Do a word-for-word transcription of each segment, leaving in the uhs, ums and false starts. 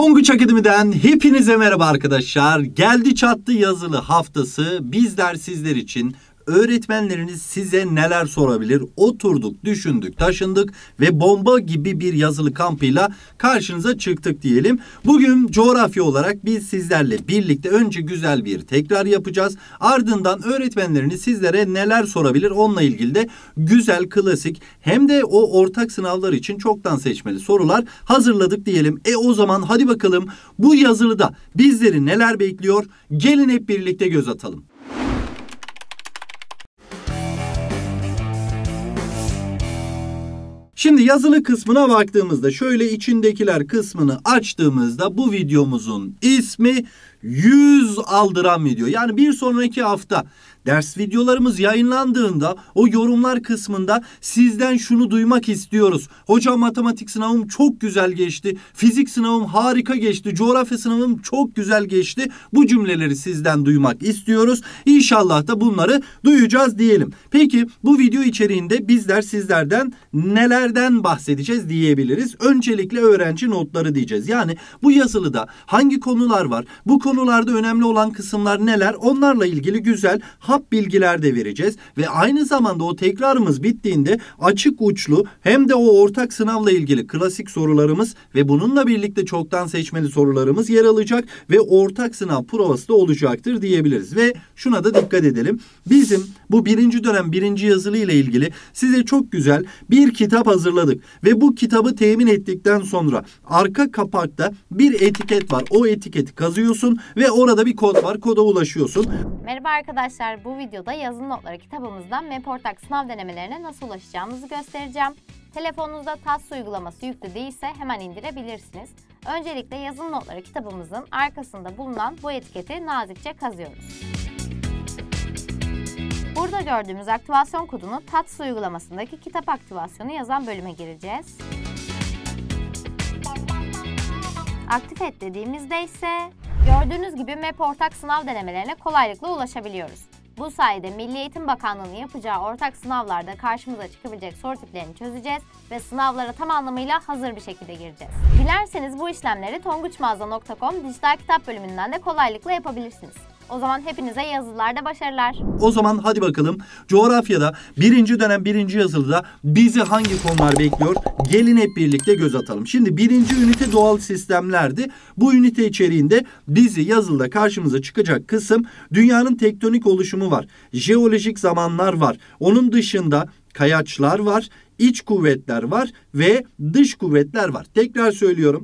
Tonguç Akademi'den hepinize merhaba arkadaşlar. Geldi çattı yazılı haftası. Bizler sizler için, öğretmenleriniz size neler sorabilir? Oturduk, düşündük, taşındık ve bomba gibi bir yazılı kampıyla karşınıza çıktık diyelim. Bugün coğrafya olarak biz sizlerle birlikte önce güzel bir tekrar yapacağız. Ardından öğretmenleriniz sizlere neler sorabilir? Onunla ilgili de güzel, klasik hem de o ortak sınavlar için çoktan seçmeli sorular hazırladık diyelim. E o zaman hadi bakalım bu yazılıda bizleri neler bekliyor? Gelin hep birlikte göz atalım. Şimdi yazılı kısmına baktığımızda şöyle içindekiler kısmını açtığımızda bu videomuzun ismi yüz aldıran video. Yani bir sonraki hafta ders videolarımız yayınlandığında o yorumlar kısmında sizden şunu duymak istiyoruz. Hocam matematik sınavım çok güzel geçti. Fizik sınavım harika geçti. Coğrafya sınavım çok güzel geçti. Bu cümleleri sizden duymak istiyoruz. İnşallah da bunları duyacağız diyelim. Peki bu video içeriğinde bizler sizlerden nelerden bahsedeceğiz diyebiliriz. Öncelikle öğrenci notları diyeceğiz. Yani bu yazılıda hangi konular var? Bu konularda önemli olan kısımlar neler? Onlarla ilgili güzel hap bilgiler de vereceğiz ve aynı zamanda o tekrarımız bittiğinde açık uçlu hem de o ortak sınavla ilgili klasik sorularımız ve bununla birlikte çoktan seçmeli sorularımız yer alacak ve ortak sınav provası da olacaktır diyebiliriz. Ve şuna da dikkat edelim. Bizim bu birinci dönem birinci yazılı ile ilgili size çok güzel bir kitap hazırladık ve bu kitabı temin ettikten sonra arka kapakta bir etiket var. O etiketi kazıyorsun ve orada bir kod var. Koda ulaşıyorsun. Merhaba arkadaşlar. Bu videoda yazılı notları kitabımızdan MEP-Ortak sınav denemelerine nasıl ulaşacağımızı göstereceğim. Telefonunuzda T A S uygulaması yüklü değilse hemen indirebilirsiniz. Öncelikle yazılı notları kitabımızın arkasında bulunan bu etiketi nazikçe kazıyoruz. Burada gördüğümüz aktivasyon kodunu T A S uygulamasındaki kitap aktivasyonu yazan bölüme gireceğiz. Aktif et dediğimizde ise gördüğünüz gibi MEP-Ortak sınav denemelerine kolaylıkla ulaşabiliyoruz. Bu sayede Milli Eğitim Bakanlığı'nın yapacağı ortak sınavlarda karşımıza çıkabilecek soru tiplerini çözeceğiz ve sınavlara tam anlamıyla hazır bir şekilde gireceğiz. Dilerseniz bu işlemleri tonguçmağaza nokta com dijital kitap bölümünden de kolaylıkla yapabilirsiniz. O zaman hepinize yazılılarda başarılar. O zaman hadi bakalım coğrafyada birinci dönem birinci yazılıda bizi hangi konular bekliyor? Gelin hep birlikte göz atalım. Şimdi birinci ünite doğal sistemlerdi. Bu ünite içeriğinde bizi yazılıda karşımıza çıkacak kısım dünyanın tektonik oluşumu var. Jeolojik zamanlar var. Onun dışında kayaçlar var, iç kuvvetler var ve dış kuvvetler var. Tekrar söylüyorum.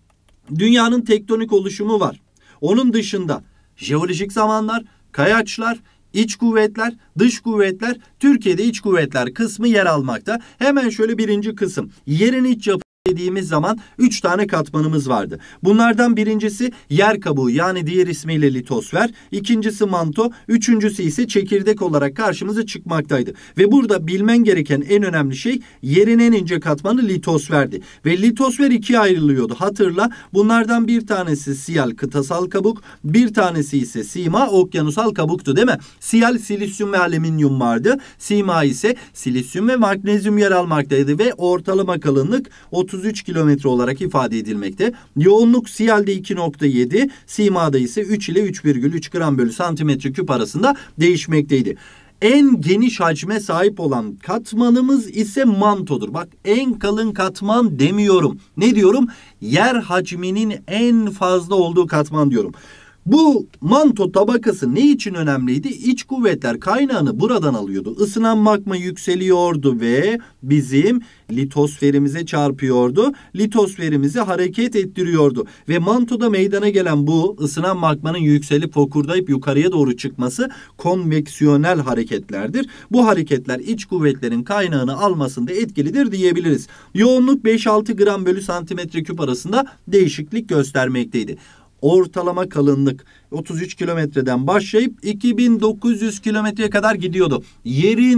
Dünyanın tektonik oluşumu var. Onun dışında jeolojik zamanlar, kayaçlar, iç kuvvetler, dış kuvvetler, Türkiye'de iç kuvvetler kısmı yer almakta. Hemen şöyle birinci kısım. Yerin iç yapı dediğimiz zaman üç tane katmanımız vardı. Bunlardan birincisi yer kabuğu, yani diğer ismiyle litosfer. İkincisi manto. Üçüncüsü ise çekirdek olarak karşımıza çıkmaktaydı. Ve burada bilmen gereken en önemli şey yerin en ince katmanı litosferdi. Ve litosfer ikiye ayrılıyordu. Hatırla, bunlardan bir tanesi siyal kıtasal kabuk, bir tanesi ise sima okyanusal kabuktu değil mi? Siyal silisyum ve alüminyum vardı. Sima ise silisyum ve magnezyum yer almaktaydı ve ortalama kalınlık otuz üç kilometre olarak ifade edilmekte. Yoğunluk siyalde iki nokta yedi, simada ise üç ile üç virgül üç gram bölü santimetre küp arasında değişmekteydi. En geniş hacme sahip olan katmanımız ise mantodur. Bak, en kalın katman demiyorum. Ne diyorum? Yer hacminin en fazla olduğu katman diyorum. Bu manto tabakası ne için önemliydi? İç kuvvetler kaynağını buradan alıyordu. Isınan magma yükseliyordu ve bizim litosferimize çarpıyordu. Litosferimizi hareket ettiriyordu. Ve mantoda meydana gelen bu ısınan magmanın yükselip fokurdayıp yukarıya doğru çıkması konveksiyonel hareketlerdir. Bu hareketler iç kuvvetlerin kaynağını almasında etkilidir diyebiliriz. Yoğunluk beş altı gram bölü santimetre küp arasında değişiklik göstermekteydi. Ortalama kalınlık otuz üç kilometreden başlayıp iki bin dokuz yüz kilometreye kadar gidiyordu. Yerin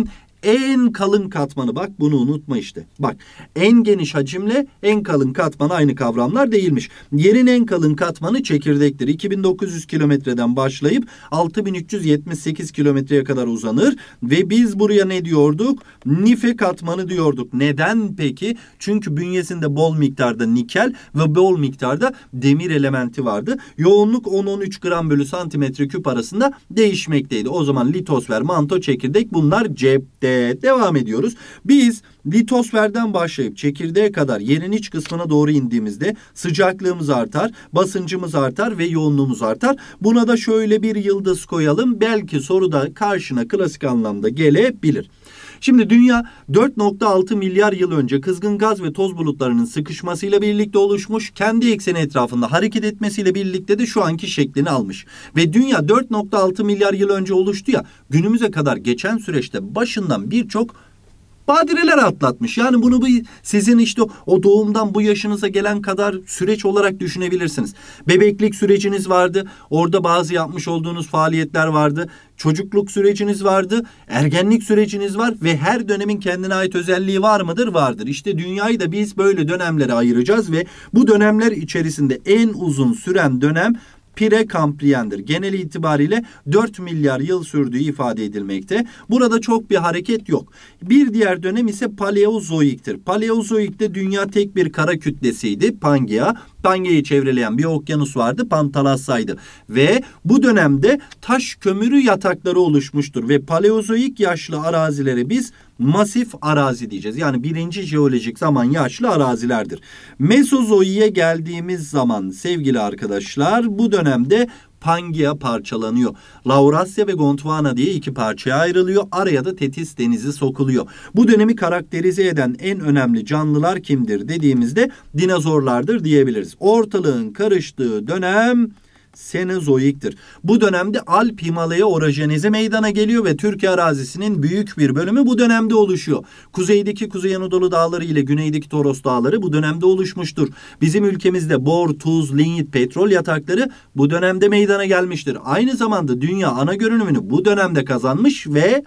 en kalın katmanı, bak bunu unutma işte. Bak, en geniş hacimle en kalın katman aynı kavramlar değilmiş. Yerin en kalın katmanı çekirdektir. iki bin dokuz yüz kilometreden başlayıp altı bin üç yüz yetmiş sekiz kilometreye kadar uzanır ve biz buraya ne diyorduk? Nife katmanı diyorduk. Neden peki? Çünkü bünyesinde bol miktarda nikel ve bol miktarda demir elementi vardı. Yoğunluk on on üç gram bölü santimetre küp arasında değişmekteydi. O zaman litosfer, manto, çekirdek bunlar cepte. Devam ediyoruz. Biz litosferden başlayıp çekirdeğe kadar yerin iç kısmına doğru indiğimizde sıcaklığımız artar, basıncımız artar ve yoğunluğumuz artar. Buna da şöyle bir yıldız koyalım. Belki soruda karşına klasik anlamda gelebilir. Şimdi dünya dört nokta altı milyar yıl önce kızgın gaz ve toz bulutlarının sıkışmasıyla birlikte oluşmuş, kendi ekseni etrafında hareket etmesiyle birlikte de şu anki şeklini almış. Ve dünya dört nokta altı milyar yıl önce oluştu ya, günümüze kadar geçen süreçte başından birçok badireler atlatmış. Yani bunu bu sizin işte o doğumdan bu yaşınıza gelen kadar süreç olarak düşünebilirsiniz. Bebeklik süreciniz vardı. Orada bazı yapmış olduğunuz faaliyetler vardı. Çocukluk süreciniz vardı. Ergenlik süreciniz var ve her dönemin kendine ait özelliği var mıdır? Vardır. İşte dünyayı da biz böyle dönemlere ayıracağız ve bu dönemler içerisinde en uzun süren dönem Prekambriyendir. Genel itibariyle dört milyar yıl sürdüğü ifade edilmekte. Burada çok bir hareket yok. Bir diğer dönem ise Paleozoik'tir. Paleozoik'te dünya tek bir kara kütlesiydi. Pangea. Pangea'yı çevreleyen bir okyanus vardı. Pantalassa'ydı. Ve bu dönemde taş kömürü yatakları oluşmuştur. Ve Paleozoik yaşlı arazilere biz masif arazi diyeceğiz. Yani birinci jeolojik zaman yaşlı arazilerdir. Mesozoi'ye geldiğimiz zaman sevgili arkadaşlar, bu dönemde Pangea parçalanıyor. Laurasya ve Gondwana diye iki parçaya ayrılıyor. Araya da Tetis Denizi sokuluyor. Bu dönemi karakterize eden en önemli canlılar kimdir dediğimizde dinozorlardır diyebiliriz. Ortalığın karıştığı dönem Senozoik'tir. Bu dönemde Alp Himalaya orojenizi meydana geliyor ve Türkiye arazisinin büyük bir bölümü bu dönemde oluşuyor. Kuzeydeki Kuzey Anadolu Dağları ile güneydeki Toros Dağları bu dönemde oluşmuştur. Bizim ülkemizde bor, tuz, linyit, petrol yatakları bu dönemde meydana gelmiştir. Aynı zamanda dünya ana görünümünü bu dönemde kazanmış ve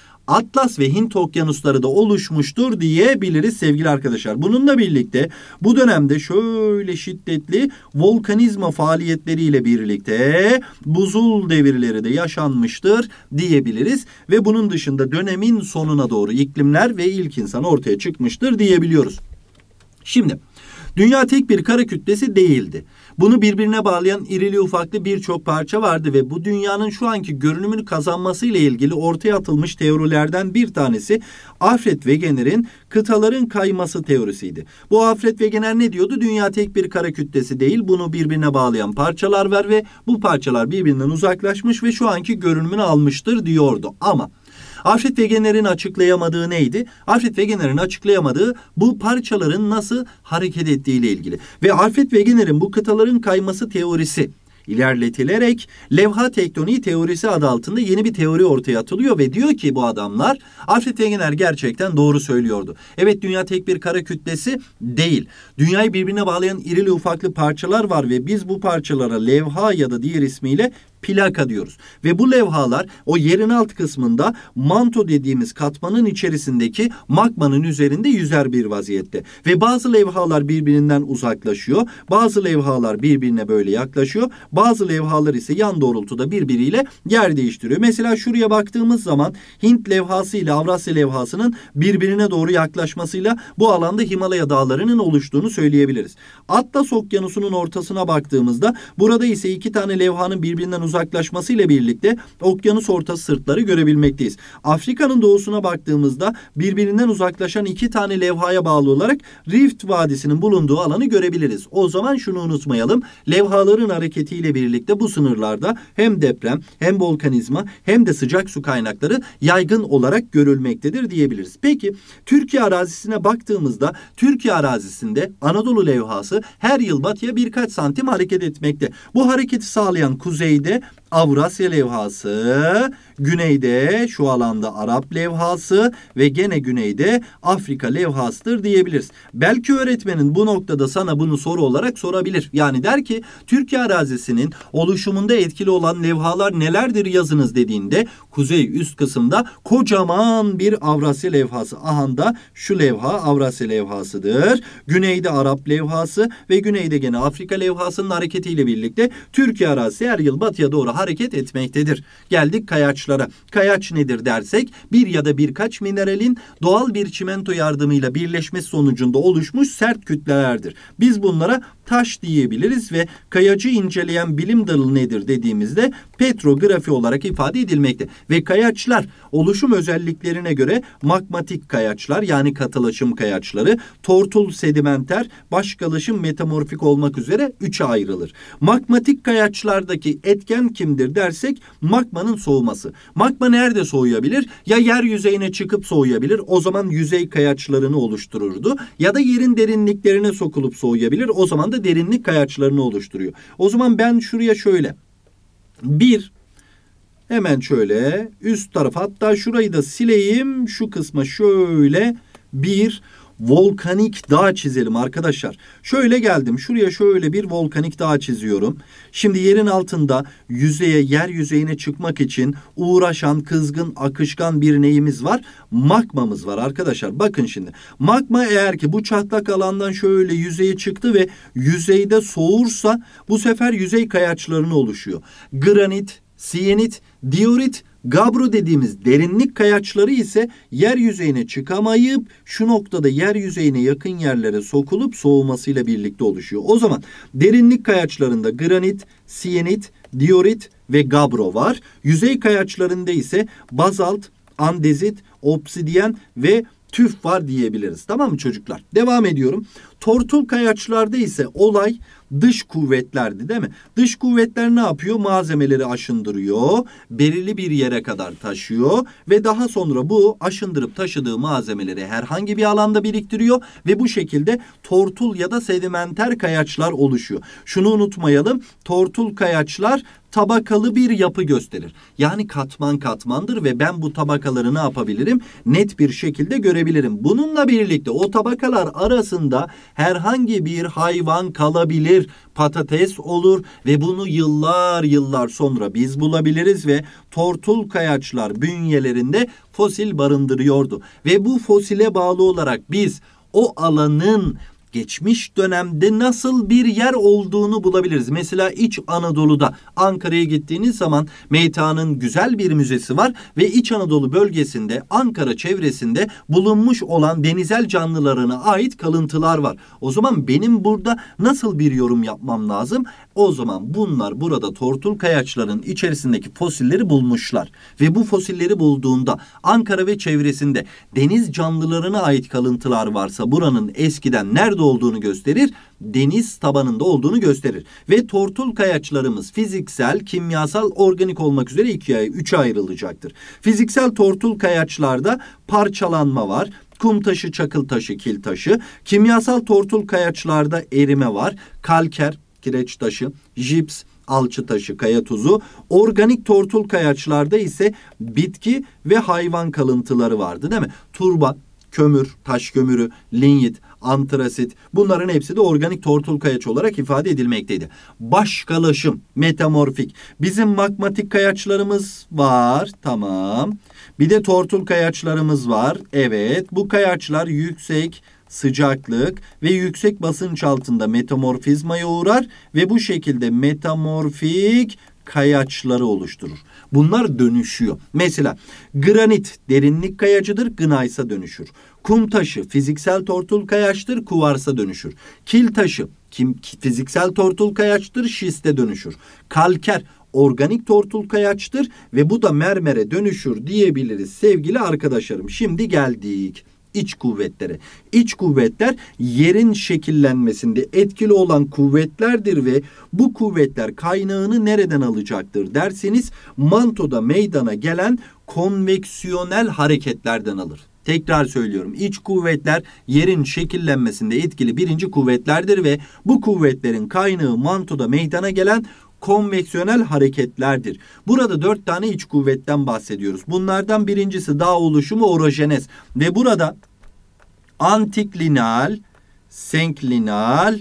Atlas ve Hint okyanusları da oluşmuştur diyebiliriz sevgili arkadaşlar. Bununla birlikte bu dönemde şöyle şiddetli volkanizma faaliyetleriyle birlikte buzul devirleri de yaşanmıştır diyebiliriz. Ve bunun dışında dönemin sonuna doğru iklimler ve ilk insan ortaya çıkmıştır diyebiliyoruz. Şimdi dünya tek bir kara kütlesi değildi. Bunu birbirine bağlayan irili ufaklı birçok parça vardı ve bu dünyanın şu anki görünümünü kazanmasıyla ilgili ortaya atılmış teorilerden bir tanesi Alfred Wegener'in kıtaların kayması teorisiydi. Bu Alfred Wegener ne diyordu? Dünya tek bir kara kütlesi değil, bunu birbirine bağlayan parçalar var ve bu parçalar birbirinden uzaklaşmış ve şu anki görünümünü almıştır diyordu. Ama Alfred Wegener'in açıklayamadığı neydi? Alfred Wegener'in açıklayamadığı bu parçaların nasıl hareket ettiği ile ilgili. Ve Alfred Wegener'in bu kıtaların kayması teorisi ilerletilerek levha tektoniği teorisi adı altında yeni bir teori ortaya atılıyor ve diyor ki bu adamlar Alfred Wegener gerçekten doğru söylüyordu. Evet, dünya tek bir kara kütlesi değil. Dünyayı birbirine bağlayan irili ufaklı parçalar var ve biz bu parçalara levha ya da diğer ismiyle plaka diyoruz. Ve bu levhalar o yerin alt kısmında manto dediğimiz katmanın içerisindeki magmanın üzerinde yüzer bir vaziyette. Ve bazı levhalar birbirinden uzaklaşıyor. Bazı levhalar birbirine böyle yaklaşıyor. Bazı levhalar ise yan doğrultuda birbiriyle yer değiştiriyor. Mesela şuraya baktığımız zaman Hint levhası ile Avrasya levhasının birbirine doğru yaklaşmasıyla bu alanda Himalaya dağlarının oluştuğunu söyleyebiliriz. Atlas Okyanusu'nun ortasına baktığımızda burada ise iki tane levhanın birbirinden uzaklaşmasıyla birlikte okyanus ortası sırtları görebilmekteyiz. Afrika'nın doğusuna baktığımızda birbirinden uzaklaşan iki tane levhaya bağlı olarak Rift Vadisi'nin bulunduğu alanı görebiliriz. O zaman şunu unutmayalım. Levhaların hareketiyle birlikte bu sınırlarda hem deprem, hem volkanizma, hem de sıcak su kaynakları yaygın olarak görülmektedir diyebiliriz. Peki Türkiye arazisine baktığımızda Türkiye arazisinde Anadolu levhası her yıl batıya birkaç santim hareket etmekte. Bu hareketi sağlayan kuzeyde Avrasya levhası, güneyde şu alanda Arap levhası ve gene güneyde Afrika levhasıdır diyebiliriz. Belki öğretmenin bu noktada sana bunu soru olarak sorabilir. Yani der ki Türkiye arazisinin oluşumunda etkili olan levhalar nelerdir yazınız dediğinde kuzey üst kısımda kocaman bir Avrasya levhası. Ahanda şu levha Avrasya levhasıdır. Güneyde Arap levhası ve güneyde gene Afrika levhasının hareketiyle birlikte Türkiye arazisi her yıl batıya doğru hareket etmektedir. Geldik kayaçlara. Kayaç nedir dersek bir ya da birkaç mineralin doğal bir çimento yardımıyla birleşmesi sonucunda oluşmuş sert kütlelerdir. Biz bunlara taş diyebiliriz ve kayacı inceleyen bilim dalı nedir dediğimizde petrografi olarak ifade edilmekte. Ve kayaçlar oluşum özelliklerine göre magmatik kayaçlar yani katılaşım kayaçları, tortul sedimenter, başkalaşım metamorfik olmak üzere üçe ayrılır. Magmatik kayaçlardaki etken kimdir dersek magmanın soğuması. Magma nerede soğuyabilir? Ya yer yüzeyine çıkıp soğuyabilir. O zaman yüzey kayaçlarını oluştururdu. Ya da yerin derinliklerine sokulup soğuyabilir. O zaman da derinlik kayaçlarını oluşturuyor. O zaman ben şuraya şöyle bir hemen şöyle üst tarafa hatta şurayı da sileyim. Şu kısma şöyle bir volkanik dağ çizelim arkadaşlar. Şöyle geldim. Şuraya şöyle bir volkanik dağ çiziyorum. Şimdi yerin altında yüzeye, yer yüzeyine çıkmak için uğraşan, kızgın, akışkan bir neyimiz var? Magmamız var arkadaşlar. Bakın şimdi. Magma eğer ki bu çatlak alandan şöyle yüzeye çıktı ve yüzeyde soğursa bu sefer yüzey kayaçlarını oluşuyor. Granit, siyenit, diorit, gabro dediğimiz derinlik kayaçları ise yer yüzeyine çıkamayıp şu noktada yer yüzeyine yakın yerlere sokulup soğumasıyla birlikte oluşuyor. O zaman derinlik kayaçlarında granit, siyenit, diorit ve gabro var. Yüzey kayaçlarında ise bazalt, andezit, obsidiyen ve tüf var diyebiliriz. Tamam mı çocuklar? Devam ediyorum. Tortul kayaçlarda ise olay dış kuvvetlerdi değil mi? Dış kuvvetler ne yapıyor? Malzemeleri aşındırıyor, belirli bir yere kadar taşıyor ve daha sonra bu aşındırıp taşıdığı malzemeleri herhangi bir alanda biriktiriyor ve bu şekilde tortul ya da sedimenter kayaçlar oluşuyor. Şunu unutmayalım, tortul kayaçlar tabakalı bir yapı gösterir. Yani katman katmandır ve ben bu tabakaları ne yapabilirim? Net bir şekilde görebilirim. Bununla birlikte o tabakalar arasında herhangi bir hayvan kalabilir, patates olur ve bunu yıllar yıllar sonra biz bulabiliriz ve tortul kayaçlar bünyelerinde fosil barındırıyordu. Ve bu fosile bağlı olarak biz o alanın geçmiş dönemde nasıl bir yer olduğunu bulabiliriz. Mesela İç Anadolu'da Ankara'ya gittiğiniz zaman Meytan'ın güzel bir müzesi var ve İç Anadolu bölgesinde Ankara çevresinde bulunmuş olan denizel canlılarına ait kalıntılar var. O zaman benim burada nasıl bir yorum yapmam lazım? O zaman bunlar burada tortul kayaçların içerisindeki fosilleri bulmuşlar. Ve bu fosilleri bulduğunda Ankara ve çevresinde deniz canlılarına ait kalıntılar varsa buranın eskiden nerede olduğunu gösterir, deniz tabanında olduğunu gösterir. Ve tortul kayaçlarımız fiziksel, kimyasal, organik olmak üzere ikiye, üçe ayrılacaktır. Fiziksel tortul kayaçlarda parçalanma var. Kum taşı, çakıl taşı, kil taşı. Kimyasal tortul kayaçlarda erime var. Kalker, kireç taşı, jips, alçı taşı, kaya tuzu. Organik tortul kayaçlarda ise bitki ve hayvan kalıntıları vardı değil mi? Turba, kömür, taş kömürü, linyit, antrasit, bunların hepsi de organik tortul kayaç olarak ifade edilmekteydi. Başkalaşım, metamorfik. Bizim magmatik kayaçlarımız var. Tamam. Bir de tortul kayaçlarımız var. Evet. Bu kayaçlar yüksek sıcaklık ve yüksek basınç altında metamorfizmaya uğrar ve bu şekilde metamorfik kayaçları oluşturur. Bunlar dönüşüyor. Mesela granit derinlik kayacıdır, gnaysa dönüşür. Kum taşı fiziksel tortul kayaçtır, kuvarsa dönüşür. Kil taşı kim, fiziksel tortul kayaçtır, şiste dönüşür. Kalker organik tortul kayaçtır ve bu da mermere dönüşür diyebiliriz sevgili arkadaşlarım. Şimdi geldik İç kuvvetlere. İç kuvvetler yerin şekillenmesinde etkili olan kuvvetlerdir ve bu kuvvetler kaynağını nereden alacaktır derseniz mantoda meydana gelen konveksiyonel hareketlerden alır. Tekrar söylüyorum. İç kuvvetler yerin şekillenmesinde etkili birinci kuvvetlerdir ve bu kuvvetlerin kaynağı mantoda meydana gelen konveksiyonel hareketlerdir. Burada dört tane iç kuvvetten bahsediyoruz. Bunlardan birincisi dağ oluşumu orojenez ve burada antiklinal, senklinal,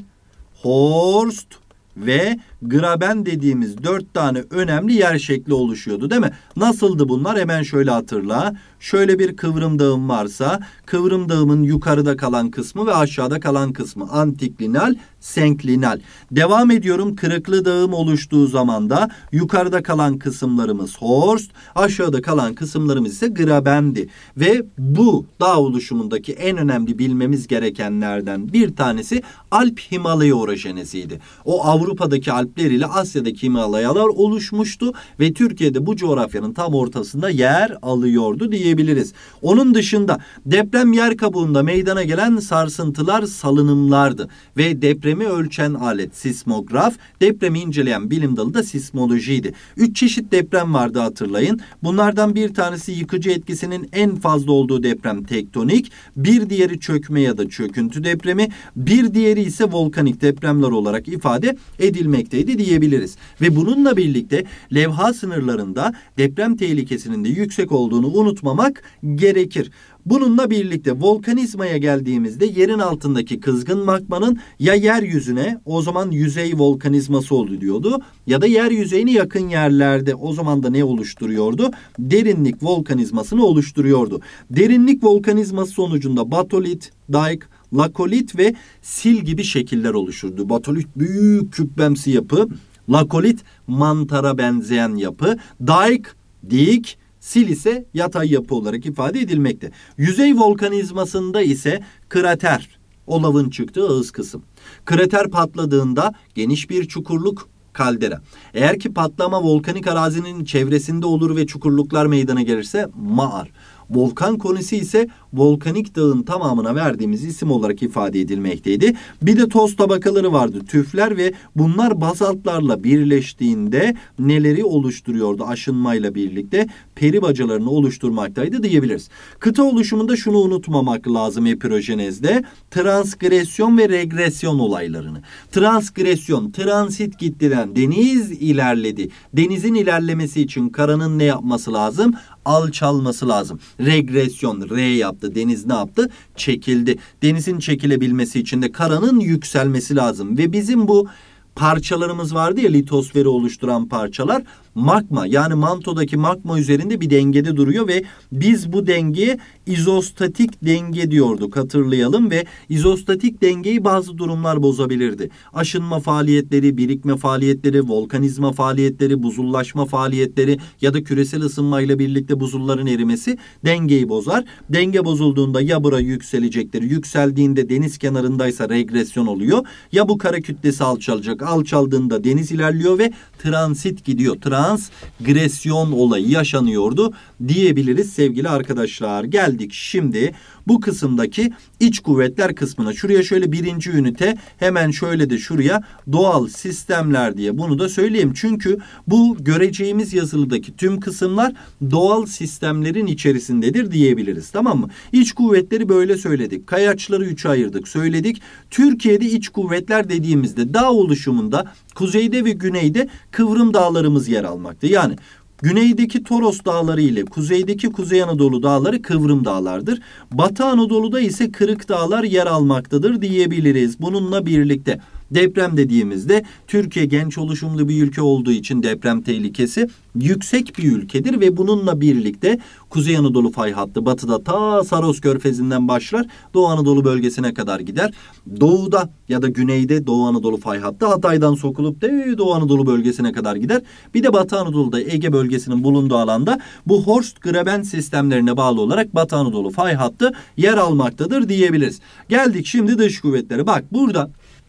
horst ve graben dediğimiz dört tane önemli yer şekli oluşuyordu değil mi? Nasıldı bunlar? Hemen şöyle hatırla. Şöyle bir kıvrım dağım varsa kıvrım dağımın yukarıda kalan kısmı ve aşağıda kalan kısmı antiklinal, senklinal. Devam ediyorum. Kırıklı dağım oluştuğu zaman da yukarıda kalan kısımlarımız horst, aşağıda kalan kısımlarımız ise grabendi. Ve bu dağ oluşumundaki en önemli bilmemiz gerekenlerden bir tanesi Alp Himalaya orojeneziydi. O Avrupa'daki Alpler ile Asya'daki Himalayalar oluşmuştu ve Türkiye'de bu coğrafyanın tam ortasında yer alıyordu diyebiliriz. Onun dışında deprem yer kabuğunda meydana gelen sarsıntılar salınımlardı ve depremi ölçen alet sismograf, depremi inceleyen bilim dalı da sismolojiydi. Üç çeşit deprem vardı hatırlayın. Bunlardan bir tanesi yıkıcı etkisinin en fazla olduğu deprem tektonik, bir diğeri çökme ya da çöküntü depremi, bir diğeri ise volkanik depremler olarak ifade edilmekteydi diyebiliriz. Ve bununla birlikte levha sınırlarında deprem tehlikesinin de yüksek olduğunu unutmamak gerekir. Bununla birlikte volkanizmaya geldiğimizde yerin altındaki kızgın magmanın ya yeryüzüne, o zaman yüzey volkanizması oluyordu, ya da yeryüzeyine yakın yerlerde, o zaman da ne oluşturuyordu? Derinlik volkanizmasını oluşturuyordu. Derinlik volkanizması sonucunda batolit, dike, lakolit ve sil gibi şekiller oluşurdu. Batolit büyük küpemsi yapı, lakolit mantara benzeyen yapı, dike dik, sil ise yatay yapı olarak ifade edilmekte. Yüzey volkanizmasında ise krater, o lavın çıktığı ağız kısım. Krater patladığında geniş bir çukurluk, kaldera. Eğer ki patlama volkanik arazinin çevresinde olur ve çukurluklar meydana gelirse mağar. Volkan konisi ise volkanik dağın tamamına verdiğimiz isim olarak ifade edilmekteydi. Bir de toz tabakaları vardı, tüfler, ve bunlar bazaltlarla birleştiğinde neleri oluşturuyordu? Aşınmayla birlikte peri bacalarını oluşturmaktaydı diyebiliriz. Kıta oluşumunda şunu unutmamak lazım epirojenezde: transgresyon ve regresyon olaylarını. Transgresyon, transit gittilen, deniz ilerledi. Denizin ilerlemesi için karanın ne yapması lazım? Alçalması lazım. Regresyon, R yaptı. Deniz ne yaptı? Çekildi. Denizin çekilebilmesi için de karanın yükselmesi lazım. Ve bizim bu parçalarımız vardı ya, litosferi oluşturan parçalar, magma, yani mantodaki magma üzerinde bir dengede duruyor ve biz bu dengeye izostatik denge diyorduk, hatırlayalım. Ve izostatik dengeyi bazı durumlar bozabilirdi. Aşınma faaliyetleri, birikme faaliyetleri, volkanizma faaliyetleri, buzullaşma faaliyetleri ya da küresel ısınmayla birlikte buzulların erimesi dengeyi bozar. Denge bozulduğunda ya bura yükselecektir, yükseldiğinde deniz kenarındaysa regresyon oluyor, ya bu kara kütlesi alçalacak, alçaldığında deniz ilerliyor ve transit gidiyor. Transgresyon olayı yaşanıyordu diyebiliriz sevgili arkadaşlar. Geldik şimdi bu kısımdaki iç kuvvetler kısmına. Şuraya şöyle birinci ünite, hemen şöyle de şuraya doğal sistemler diye bunu da söyleyeyim. Çünkü bu göreceğimiz yazılıdaki tüm kısımlar doğal sistemlerin içerisindedir diyebiliriz. Tamam mı? İç kuvvetleri böyle söyledik. Kayaçları üçe ayırdık, söyledik. Türkiye'de iç kuvvetler dediğimizde dağ oluşumunda kuzeyde ve güneyde kıvrım dağlarımız yer almakta. Yani güneydeki Toros Dağları ile kuzeydeki Kuzey Anadolu Dağları kıvrım dağlardır. Batı Anadolu'da ise kırık dağlar yer almaktadır diyebiliriz. Bununla birlikte deprem dediğimizde Türkiye genç oluşumlu bir ülke olduğu için deprem tehlikesi yüksek bir ülkedir ve bununla birlikte Kuzey Anadolu fay hattı batıda ta Saros Körfezi'nden başlar, Doğu Anadolu bölgesine kadar gider. Doğuda ya da güneyde Doğu Anadolu fay hattı Hatay'dan sokulup da Doğu Anadolu bölgesine kadar gider. Bir de Batı Anadolu'da Ege bölgesinin bulunduğu alanda bu Horst-Graben sistemlerine bağlı olarak Batı Anadolu fay hattı yer almaktadır diyebiliriz. Geldik şimdi dış kuvvetlere. Bak burada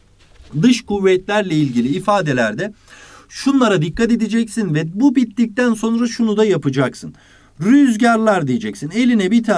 dış kuvvetlerle ilgili ifadelerde şunlara dikkat edeceksin ve bu bittikten sonra şunu da yapacaksın. Rüzgarlar diyeceksin. Eline bir tane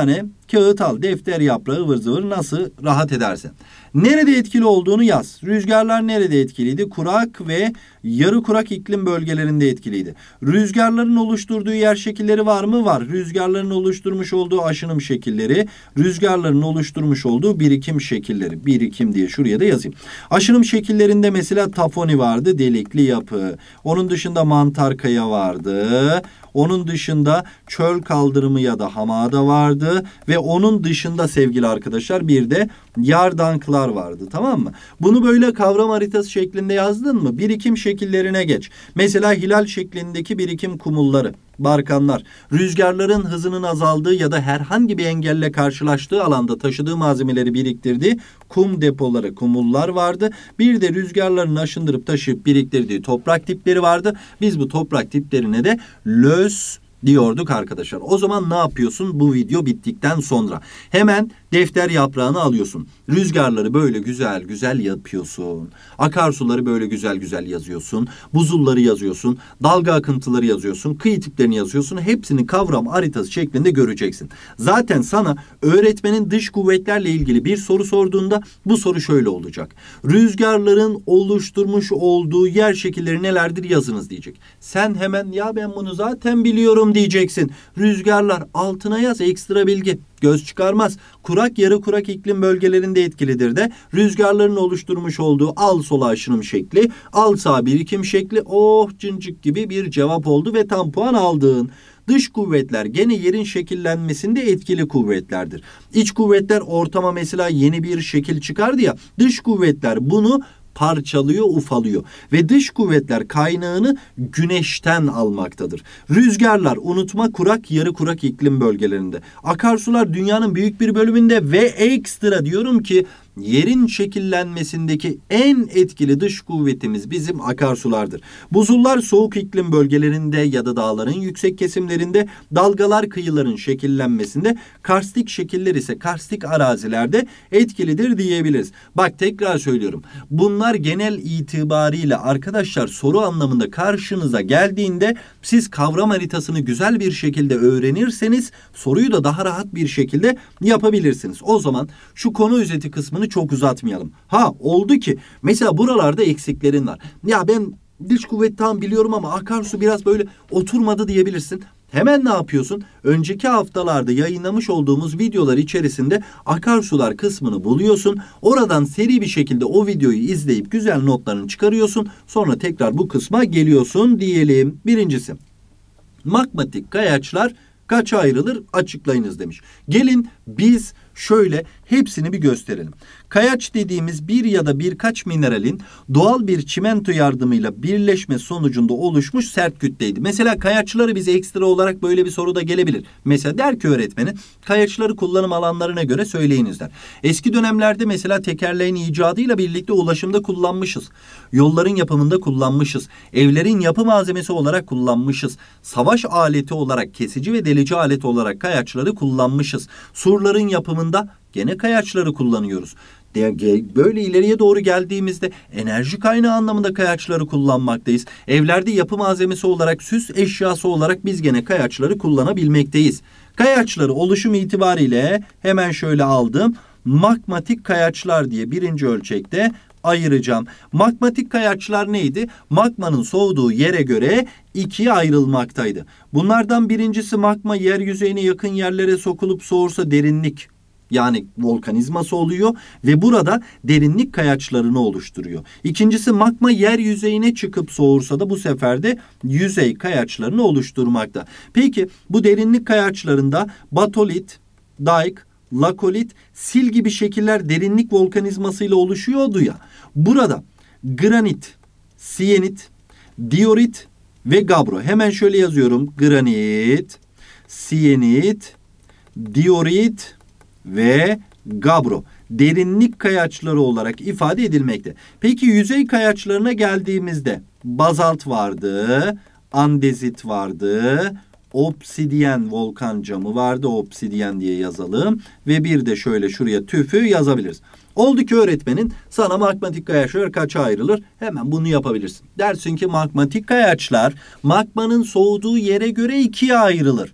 Kağıt al, defter yaprağı, ıvır zıvır, nasıl rahat edersen. Nerede etkili olduğunu yaz. Rüzgarlar nerede etkiliydi? Kurak ve yarı kurak iklim bölgelerinde etkiliydi. Rüzgarların oluşturduğu yer şekilleri var mı? Var. Rüzgarların oluşturmuş olduğu aşınım şekilleri, rüzgarların oluşturmuş olduğu birikim şekilleri. Birikim diye şuraya da yazayım. Aşınım şekillerinde mesela tafoni vardı, delikli yapı. Onun dışında mantar kaya vardı. Onun dışında çöl kaldırımı ya da hamada vardı ve onun dışında sevgili arkadaşlar bir de yardanklar vardı, tamam mı? Bunu böyle kavram haritası şeklinde yazdın mı? Birikim şekillerine geç. Mesela hilal şeklindeki birikim kumulları, barkanlar, rüzgarların hızının azaldığı ya da herhangi bir engelle karşılaştığı alanda taşıdığı malzemeleri biriktirdiği kum depoları, kumullar vardı. Bir de rüzgarların aşındırıp taşıyıp biriktirdiği toprak tipleri vardı. Biz bu toprak tiplerine de löz diyorduk arkadaşlar. O zaman ne yapıyorsun bu video bittikten sonra? Hemen defter yaprağını alıyorsun. Rüzgarları böyle güzel güzel yapıyorsun. Akarsuları böyle güzel güzel yazıyorsun. Buzulları yazıyorsun. Dalga akıntıları yazıyorsun. Kıyı tiplerini yazıyorsun. Hepsini kavram haritası şeklinde göreceksin. Zaten sana öğretmenin dış kuvvetlerle ilgili bir soru sorduğunda bu soru şöyle olacak. Rüzgarların oluşturmuş olduğu yer şekilleri nelerdir yazınız diyecek. Sen hemen ya ben bunu zaten biliyorum diyeceksin. Rüzgarlar altına yaz, ekstra bilgi. Göz çıkarmaz. Kurak yarı kurak iklim bölgelerinde etkilidir de rüzgarların oluşturmuş olduğu al sola aşınım şekli, al sağ birikim şekli, oh cincik gibi bir cevap oldu ve tam puan aldın. Dış kuvvetler gene yerin şekillenmesinde etkili kuvvetlerdir. İç kuvvetler ortama mesela yeni bir şekil çıkardı ya, dış kuvvetler bunu parçalıyor, ufalıyor ve dış kuvvetler kaynağını güneşten almaktadır. Rüzgarlar unutma kurak yarı kurak iklim bölgelerinde. Akarsular dünyanın büyük bir bölümünde ve ekstra diyorum ki yerin şekillenmesindeki en etkili dış kuvvetimiz bizim akarsulardır. Buzullar soğuk iklim bölgelerinde ya da dağların yüksek kesimlerinde, dalgalar kıyıların şekillenmesinde, karstik şekiller ise karstik arazilerde etkilidir diyebiliriz. Bak tekrar söylüyorum. Bunlar genel itibariyle arkadaşlar soru anlamında karşınıza geldiğinde siz kavram haritasını güzel bir şekilde öğrenirseniz soruyu da daha rahat bir şekilde yapabilirsiniz. O zaman şu konu özeti kısmını çok uzatmayalım. Ha oldu ki mesela buralarda eksiklerin var. Ya ben dış kuvvet tam biliyorum ama akarsu biraz böyle oturmadı diyebilirsin. Hemen ne yapıyorsun? Önceki haftalarda yayınlamış olduğumuz videolar içerisinde akarsular kısmını buluyorsun. Oradan seri bir şekilde o videoyu izleyip güzel notlarını çıkarıyorsun. Sonra tekrar bu kısma geliyorsun diyelim. Birincisi, magmatik kayaçlar kaça ayrılır açıklayınız demiş. Gelin biz şöyle hepsini bir gösterelim. Kayaç dediğimiz bir ya da birkaç mineralin doğal bir çimento yardımıyla birleşme sonucunda oluşmuş sert kütleydi. Mesela kayaçları biz ekstra olarak böyle bir soru da gelebilir. Mesela der ki öğretmeni kayaçları kullanım alanlarına göre söyleyiniz der. Eski dönemlerde mesela tekerleğin icadıyla birlikte ulaşımda kullanmışız. Yolların yapımında kullanmışız. Evlerin yapı malzemesi olarak kullanmışız. Savaş aleti olarak kesici ve delici alet olarak kayaçları kullanmışız. Surların yapımında gene kayaçları kullanıyoruz. Böyle ileriye doğru geldiğimizde enerji kaynağı anlamında kayaçları kullanmaktayız. Evlerde yapı malzemesi olarak, süs eşyası olarak biz gene kayaçları kullanabilmekteyiz. Kayaçları oluşum itibariyle hemen şöyle aldım. Magmatik kayaçlar diye birinci ölçekte ayıracağım. Magmatik kayaçlar neydi? Magmanın soğuduğu yere göre ikiye ayrılmaktaydı. Bunlardan birincisi magma yer yüzeyine yakın yerlere sokulup soğursa derinlik, yani volkanizması oluyor ve burada derinlik kayaçlarını oluşturuyor. İkincisi magma yer yüzeyine çıkıp soğursa da bu sefer de yüzey kayaçlarını oluşturmakta. Peki bu derinlik kayaçlarında batolit, dayk, lakolit, sil gibi şekiller derinlik volkanizmasıyla oluşuyordu ya. Burada granit, siyenit, diorit ve gabro. Hemen şöyle yazıyorum. Granit, siyenit, diorit ve gabro derinlik kayaçları olarak ifade edilmekte. Peki yüzey kayaçlarına geldiğimizde bazalt vardı, andezit vardı, obsidyen volkan camı vardı, obsidyen diye yazalım ve bir de şöyle şuraya tüfü yazabiliriz. Oldu ki öğretmenin sana magmatik kayaçlar kaça ayrılır? Hemen bunu yapabilirsin. Dersin ki magmatik kayaçlar magmanın soğuduğu yere göre ikiye ayrılır.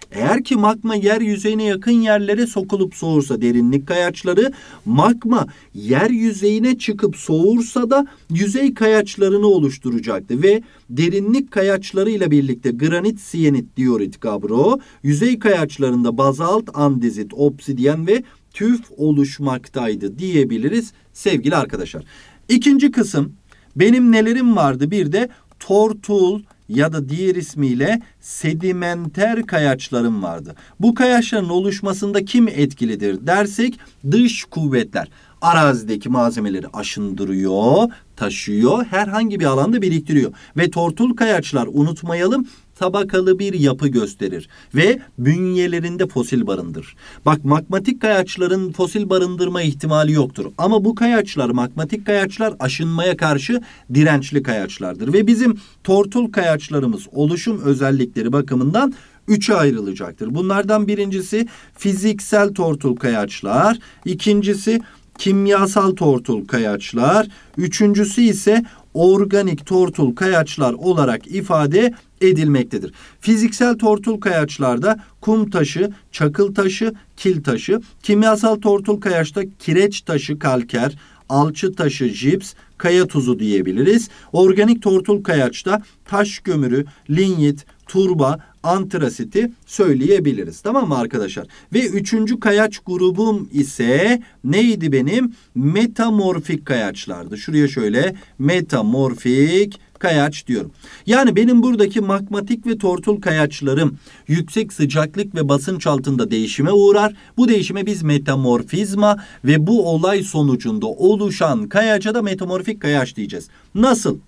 Eğer ki magma yer yüzeyine yakın yerlere sokulup soğursa derinlik kayaçları, magma yer yüzeyine çıkıp soğursa da yüzey kayaçlarını oluşturacaktı ve derinlik kayaçlarıyla birlikte granit, siyenit, diorit, gabro, yüzey kayaçlarında bazalt, andezit, obsidyen ve tüf oluşmaktaydı diyebiliriz sevgili arkadaşlar. İkinci kısım, benim nelerim vardı? Bir de tortul ya da diğer ismiyle sedimenter kayaçlarım vardı. Bu kayaçların oluşmasında kim etkilidir dersek dış kuvvetler. Arazideki malzemeleri aşındırıyor, taşıyor, herhangi bir alanda biriktiriyor. Ve tortul kayaçlar, unutmayalım, tabakalı bir yapı gösterir ve bünyelerinde fosil barındırır. Bak, magmatik kayaçların fosil barındırma ihtimali yoktur. Ama bu kayaçlar, magmatik kayaçlar aşınmaya karşı dirençli kayaçlardır. Ve bizim tortul kayaçlarımız oluşum özellikleri bakımından üçe ayrılacaktır. Bunlardan birincisi fiziksel tortul kayaçlar, ikincisi kimyasal tortul kayaçlar, üçüncüsü ise organik tortul kayaçlar olarak ifade edilmektedir. Fiziksel tortul kayaçlarda kum taşı, çakıl taşı, kil taşı, kimyasal tortul kayaçta kireç taşı, kalker, alçı taşı, jips, kaya tuzu diyebiliriz. Organik tortul kayaçta taş kömürü, linyit, turba, antrasiti söyleyebiliriz. Tamam mı arkadaşlar? Ve üçüncü kayaç grubum ise neydi benim? Metamorfik kayaçlardı. Şuraya şöyle metamorfik kayaç diyorum. Yani benim buradaki magmatik ve tortul kayaçlarım yüksek sıcaklık ve basınç altında değişime uğrar. Bu değişime biz metamorfizma ve bu olay sonucunda oluşan kayaca da metamorfik kayaç diyeceğiz. Nasıl?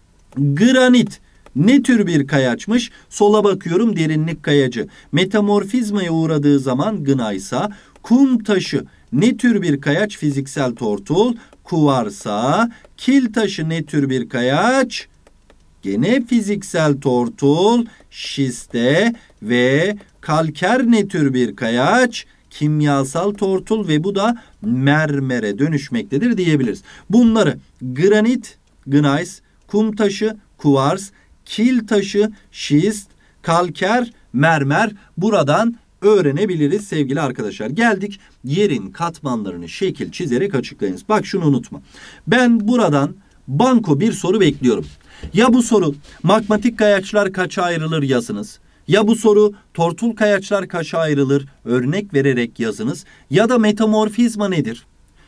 Granit ne tür bir kayaçmış? Sola bakıyorum, derinlik kayacı. Metamorfizmaya uğradığı zaman gnaysa, kum taşı ne tür bir kayaç? Fiziksel tortul. Kuvarsa, kil taşı ne tür bir kayaç? Gene fiziksel tortul. Şiste ve kalker ne tür bir kayaç? Kimyasal tortul ve bu da mermere dönüşmektedir diyebiliriz. Bunları granit, gneiss, kum taşı, kuvars, kil taşı, şist, kalker, mermer buradan öğrenebiliriz sevgili arkadaşlar. Geldik yerin katmanlarını şekil çizerek açıklayınız. Bak şunu unutma. Ben buradan banko bir soru bekliyorum. Ya bu soru magmatik kayaçlar kaça ayrılır yazınız. Ya bu soru tortul kayaçlar kaça ayrılır örnek vererek yazınız. Ya da metamorfizma nedir?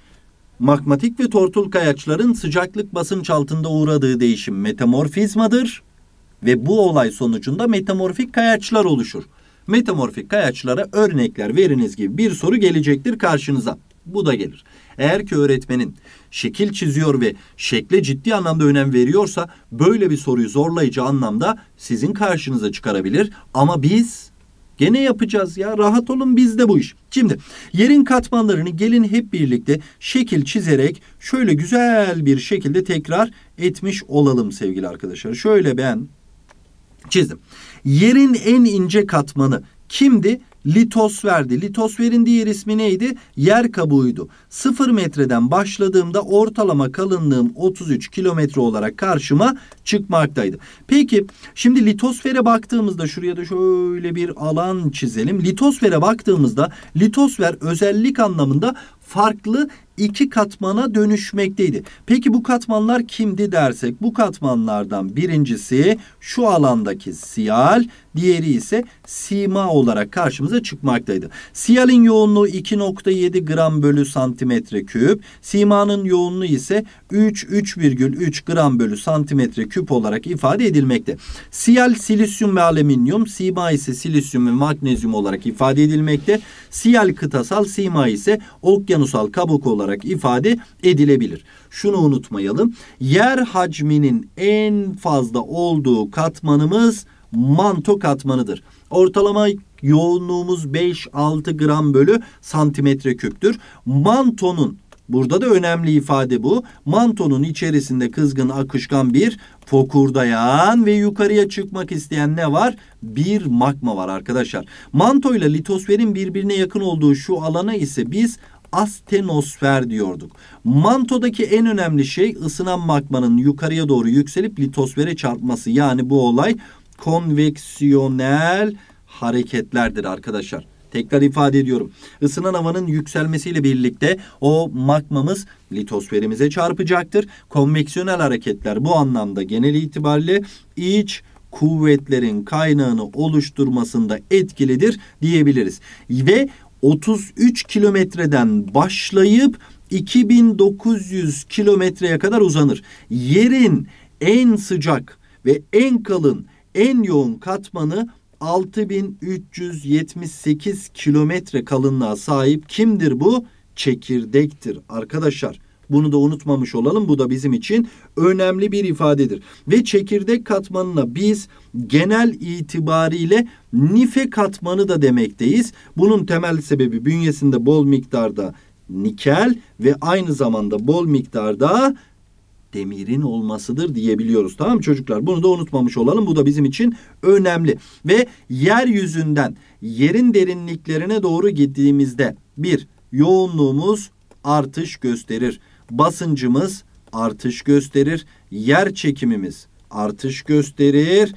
Magmatik ve tortul kayaçların sıcaklık basınç altında uğradığı değişim metamorfizmadır. Ve bu olay sonucunda metamorfik kayaçlar oluşur. Metamorfik kayaçlara örnekler veriniz gibi bir soru gelecektir karşınıza. Bu da gelir. Eğer ki öğretmenin şekil çiziyor ve şekle ciddi anlamda önem veriyorsa böyle bir soruyu zorlayıcı anlamda sizin karşınıza çıkarabilir. Ama biz gene yapacağız ya, rahat olun, bizde bu iş. Şimdi yerin katmanlarını gelin hep birlikte şekil çizerek şöyle güzel bir şekilde tekrar etmiş olalım sevgili arkadaşlar. Şöyle ben çizdim. Yerin en ince katmanı kimdi? Litosferdi. Litosferin diğer ismi neydi? Yer kabuğuydu. sıfır metreden başladığımda ortalama kalınlığım otuz üç kilometre olarak karşıma çıkmaktaydı. Peki şimdi litosfere baktığımızda şuraya da şöyle bir alan çizelim. Litosfere baktığımızda litosfer özellik anlamında farklı iki katmana dönüşmekteydi. Peki bu katmanlar kimdi dersek, bu katmanlardan birincisi şu alandaki siyal, diğeri ise sima olarak karşımıza çıkmaktaydı. Siyalin yoğunluğu iki nokta yedi gram bölü santimetre küp, simanın yoğunluğu ise üç üç virgül üç gram bölü santimetre küp olarak ifade edilmekte. Siyal silisyum ve alüminyum, sima ise silisyum ve magnezyum olarak ifade edilmekte. Siyal kıtasal, sima ise okyanusal kabuk olarak ifade edilebilir. Şunu unutmayalım. Yer hacminin en fazla olduğu katmanımız manto katmanıdır. Ortalama yoğunluğumuz beş altı gram bölü santimetre küptür. Mantonun, burada da önemli ifade bu, mantonun içerisinde kızgın akışkan bir fokurdayan ve yukarıya çıkmak isteyen ne var? Bir magma var arkadaşlar. Manto ile litosferin birbirine yakın olduğu şu alana ise biz astenosfer diyorduk. Mantodaki en önemli şey ısınan magmanın yukarıya doğru yükselip litosfere çarpması. Yani bu olay konveksiyonel hareketlerdir arkadaşlar. Tekrar ifade ediyorum. Isınan havanın yükselmesiyle birlikte o magmamız litosferimize çarpacaktır. Konveksiyonel hareketler bu anlamda genel itibariyle iç kuvvetlerin kaynağını oluşturmasında etkilidir diyebiliriz. Ve otuz üç kilometreden başlayıp iki bin dokuz yüz kilometreye kadar uzanır. Yerin en sıcak ve en kalın, en yoğun katmanı altı bin üç yüz yetmiş sekiz kilometre kalınlığa sahip kimdir bu? Çekirdektir arkadaşlar. Bunu da unutmamış olalım. Bu da bizim için önemli bir ifadedir. Ve çekirdek katmanına biz genel itibariyle nife katmanı da demekteyiz. Bunun temel sebebi bünyesinde bol miktarda nikel ve aynı zamanda bol miktarda demirin olmasıdır diyebiliyoruz. Tamam mı çocuklar? Bunu da unutmamış olalım. Bu da bizim için önemli. Ve yeryüzünden yerin derinliklerine doğru gittiğimizde bir, yoğunluğumuz artış gösterir. Basıncımız artış gösterir. Yer çekimimiz artış gösterir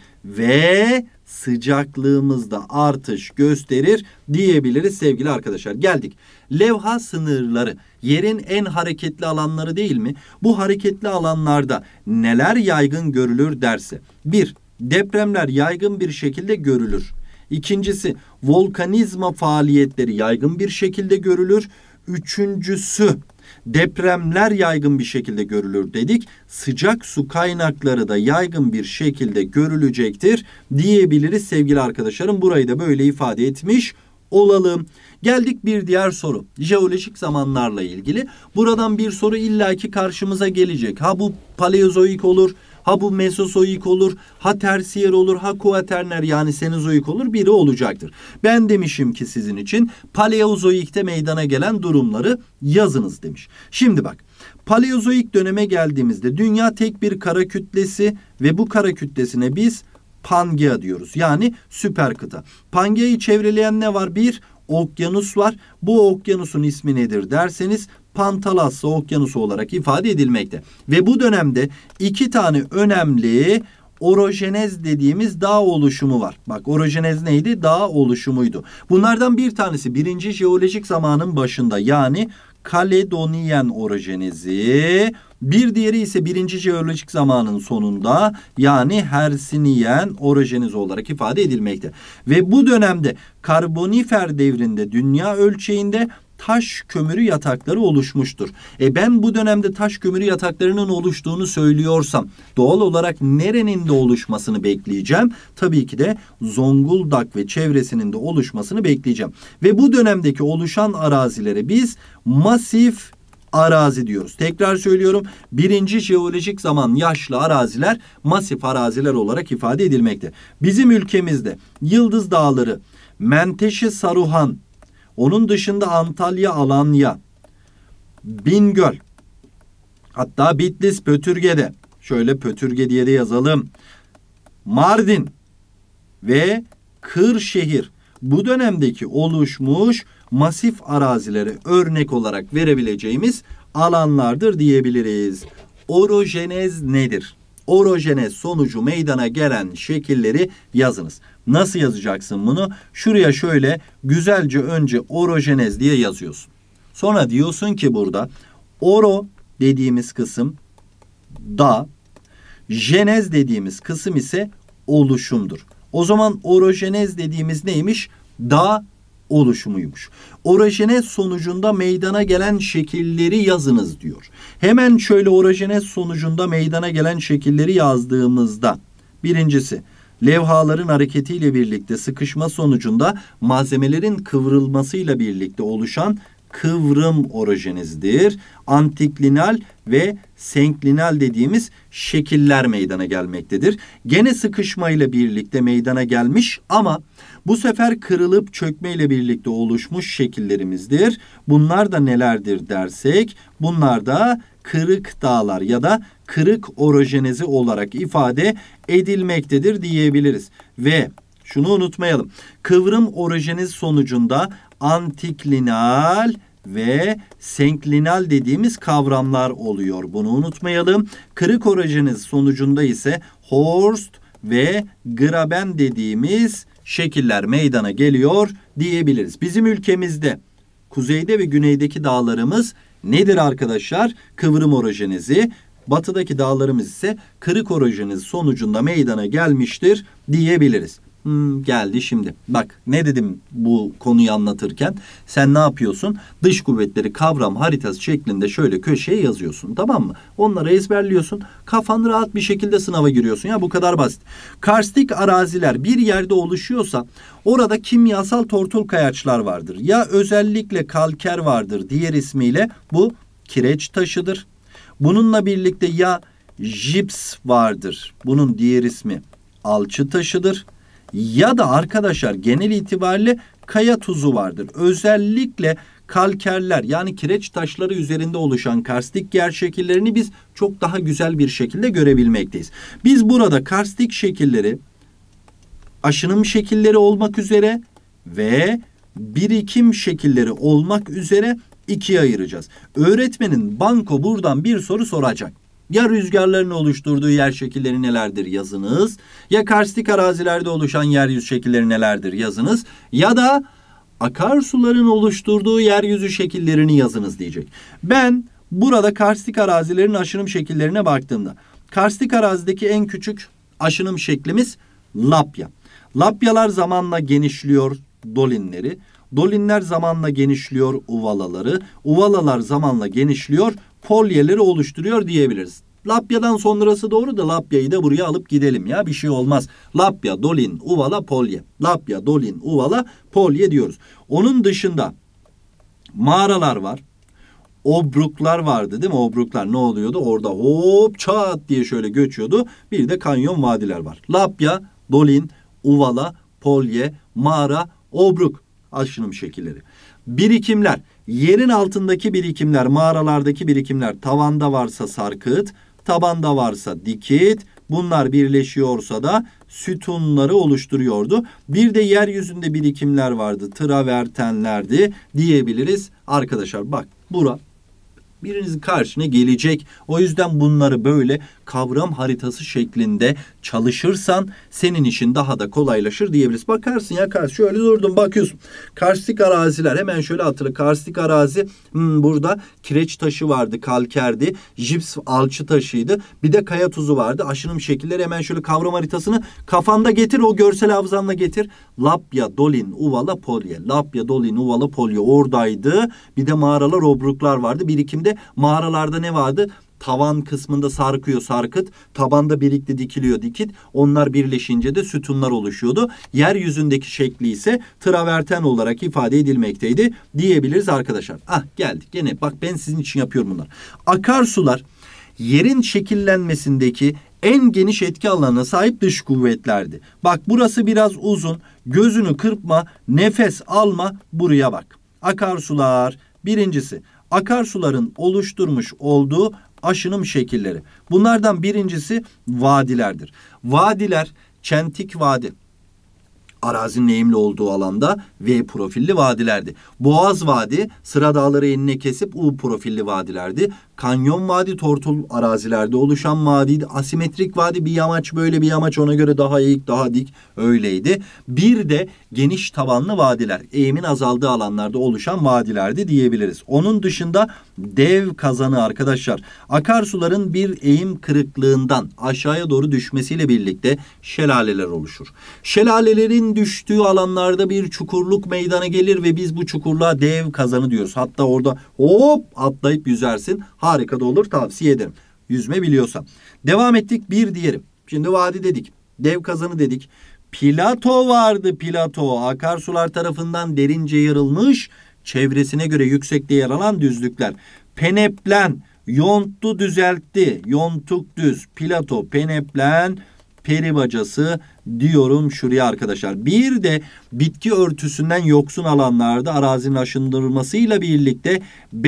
ve sıcaklığımız da artış gösterir diyebiliriz sevgili arkadaşlar. Geldik. Levha sınırları yerin en hareketli alanları değil mi? Bu hareketli alanlarda neler yaygın görülür derse. Bir, depremler yaygın bir şekilde görülür. İkincisi, volkanizma faaliyetleri yaygın bir şekilde görülür. Üçüncüsü, depremler yaygın bir şekilde görülür dedik. Sıcak su kaynakları da yaygın bir şekilde görülecektir diyebiliriz sevgili arkadaşlarım. Burayı da böyle ifade etmiş olalım. Geldik bir diğer soru. Jeolojik zamanlarla ilgili. Buradan bir soru illaki karşımıza gelecek. Ha bu paleozoik olur, ha bu mesozoik olur, ha tersiyer olur, ha kuaterner yani senozoik olur, biri olacaktır. Ben demişim ki sizin için paleozoikte meydana gelen durumları yazınız demiş. Şimdi bak, paleozoik döneme geldiğimizde dünya tek bir kara kütlesi ve bu kara kütlesine biz Pangea diyoruz. Yani süper kıta. Pangea'yı çevreleyen ne var? Bir okyanus var. Bu okyanusun ismi nedir derseniz Pantalassa okyanusu olarak ifade edilmekte. Ve bu dönemde iki tane önemli orojenez dediğimiz dağ oluşumu var. Bak, orojenez neydi? Dağ oluşumuydu. Bunlardan bir tanesi birinci jeolojik zamanın başında yani Kaledoniyen orojenezi. Bir diğeri ise birinci jeolojik zamanın sonunda yani Hersiniyen orojenezi olarak ifade edilmekte. Ve bu dönemde karbonifer devrinde dünya ölçeğinde taş kömürü yatakları oluşmuştur. E ben bu dönemde taş kömürü yataklarının oluştuğunu söylüyorsam doğal olarak nerenin de oluşmasını bekleyeceğim? Tabii ki de Zonguldak ve çevresinin de oluşmasını bekleyeceğim. Ve bu dönemdeki oluşan arazilere biz masif arazi diyoruz. Tekrar söylüyorum. Birinci jeolojik zaman yaşlı araziler masif araziler olarak ifade edilmekte. Bizim ülkemizde Yıldız Dağları, Menteşe Saruhan, onun dışında Antalya, Alanya, Bingöl, hatta Bitlis, Pötürge'de, şöyle Pötürge diye de yazalım, Mardin ve Kırşehir bu dönemdeki oluşmuş masif arazilere örnek olarak verebileceğimiz alanlardır diyebiliriz. Orojenez nedir? Orojenez sonucu meydana gelen şekilleri yazınız. Nasıl yazacaksın bunu? Şuraya şöyle güzelce önce orojenez diye yazıyorsun. Sonra diyorsun ki burada oro dediğimiz kısım dağ, jenez dediğimiz kısım ise oluşumdur. O zaman orojenez dediğimiz neymiş? Dağ oluşumuymuş. Orojenez sonucunda meydana gelen şekilleri yazınız diyor. Hemen şöyle orojenez sonucunda meydana gelen şekilleri yazdığımızda birincisi levhaların hareketiyle birlikte sıkışma sonucunda malzemelerin kıvrılmasıyla birlikte oluşan kıvrım orojenezdir. Antiklinal ve senklinal dediğimiz şekiller meydana gelmektedir. Gene sıkışmayla birlikte meydana gelmiş ama bu sefer kırılıp çökmeyle birlikte oluşmuş şekillerimizdir. Bunlar da nelerdir dersek, bunlar da kırık dağlar ya da kırık orojenezi olarak ifade edilmektedir diyebiliriz. Ve şunu unutmayalım. Kıvrım orojenezi sonucunda antiklinal ve senklinal dediğimiz kavramlar oluyor. Bunu unutmayalım. Kırık orojenezi sonucunda ise Horst ve Graben dediğimiz şekiller meydana geliyor diyebiliriz. Bizim ülkemizde kuzeyde ve güneydeki dağlarımız nedir arkadaşlar? Kıvrım orojenezi. Batıdaki dağlarımız ise kırık orojenezi sonucunda meydana gelmiştir diyebiliriz. Hmm, geldi şimdi. Bak ne dedim bu konuyu anlatırken? Sen ne yapıyorsun? Dış kuvvetleri kavram haritası şeklinde şöyle köşeye yazıyorsun, tamam mı? Onları ezberliyorsun. Kafan rahat bir şekilde sınava giriyorsun. Ya bu kadar basit. Karstik araziler bir yerde oluşuyorsa orada kimyasal tortul kayaçlar vardır. Ya özellikle kalker vardır. Diğer ismiyle bu kireç taşıdır. Bununla birlikte ya jips vardır. Bunun diğer ismi alçı taşıdır. Ya da arkadaşlar genel itibariyle kaya tuzu vardır. Özellikle kalkerler yani kireç taşları üzerinde oluşan karstik yer şekillerini biz çok daha güzel bir şekilde görebilmekteyiz. Biz burada karstik şekilleri aşınım şekilleri olmak üzere ve birikim şekilleri olmak üzere ikiye ayıracağız. Öğretmenin banko buradan bir soru soracak. Ya rüzgarların oluşturduğu yer şekilleri nelerdir yazınız, ya karstik arazilerde oluşan yeryüzü şekilleri nelerdir yazınız, ya da akarsuların oluşturduğu yeryüzü şekillerini yazınız diyecek. Ben burada karstik arazilerin aşınım şekillerine baktığımda, karstik arazideki en küçük aşınım şeklimiz lapya. Lapyalar zamanla genişliyor dolinleri, dolinler zamanla genişliyor uvalaları, uvalalar zamanla genişliyor polyeleri oluşturuyor diyebiliriz. Lapyadan sonrası doğru da lapyayı da buraya alıp gidelim ya, bir şey olmaz. Lapya, dolin, uvala, polye. Lapya, dolin, uvala, polye diyoruz. Onun dışında mağaralar var. Obruklar vardı değil mi? Obruklar ne oluyordu? Orada hop çat diye şöyle göçüyordu. Bir de kanyon vadiler var. Lapya, dolin, uvala, polye, mağara, obruk aşınım şekilleri. Birikimler. Yerin altındaki birikimler, mağaralardaki birikimler, tavanda varsa sarkıt, tabanda varsa dikit, bunlar birleşiyorsa da sütunları oluşturuyordu. Bir de yeryüzünde birikimler vardı, travertenlerdi diyebiliriz. Arkadaşlar bak bura birinizin karşına gelecek. O yüzden bunları böyle kavram haritası şeklinde çalışırsan senin işin daha da kolaylaşır diyebiliriz. Bakarsın ya karşı şöyle durdun bakıyorsun. Karstik araziler hemen şöyle hatırla. Karstik arazi hmm, burada kireç taşı vardı, kalkerdi. Jips alçı taşıydı. Bir de kaya tuzu vardı. Aşınım şekilleri hemen şöyle kavram haritasını kafanda getir. O görsel hafızanla getir. Lapya, dolin, uvala, polye. Lapya, dolin, uvala, polye oradaydı. Bir de mağaralar, obruklar vardı. Birikimde mağaralarda ne vardı? Tavan kısmında sarkıyor sarkıt, tabanda birlikte dikiliyor dikit. Onlar birleşince de sütunlar oluşuyordu. Yeryüzündeki şekli ise traverten olarak ifade edilmekteydi diyebiliriz arkadaşlar. Ah geldik gene bak ben sizin için yapıyorum bunlar. Akarsular yerin şekillenmesindeki en geniş etki alanına sahip dış kuvvetlerdi. Bak burası biraz uzun. Gözünü kırpma, nefes alma, buraya bak. Akarsular birincisi akarsuların oluşturmuş olduğu aşınım şekilleri. Bunlardan birincisi vadilerdir. Vadiler çentik vadi. Arazinin eğimli olduğu alanda V profilli vadilerdi. Boğaz Vadi sıra dağları enine kesip U profilli vadilerdi. Kanyon Vadi tortul arazilerde oluşan vadiydi. Asimetrik vadi bir yamaç böyle bir yamaç ona göre daha eğik daha dik öyleydi. Bir de geniş tabanlı vadiler eğimin azaldığı alanlarda oluşan vadilerdi diyebiliriz. Onun dışında dev kazanı arkadaşlar akarsuların bir eğim kırıklığından aşağıya doğru düşmesiyle birlikte şelaleler oluşur. Şelalelerin düştüğü alanlarda bir çukurluk meydana gelir ve biz bu çukurluğa dev kazanı diyoruz. Hatta orada hop atlayıp yüzersin. Harika da olur tavsiye ederim. Yüzme biliyorsan. Devam ettik bir diğeri. Şimdi vadi dedik. Dev kazanı dedik. Plato vardı plato. Akarsular tarafından derince yarılmış. Çevresine göre yüksekte yer alan düzlükler. Peneplen. Yonttu düzeltti. Yontuk düz. Plato. Peneplen. Peri bacası diyorum şuraya arkadaşlar. Bir de bitki örtüsünden yoksun alanlarda arazinin aşındırılmasıyla birlikte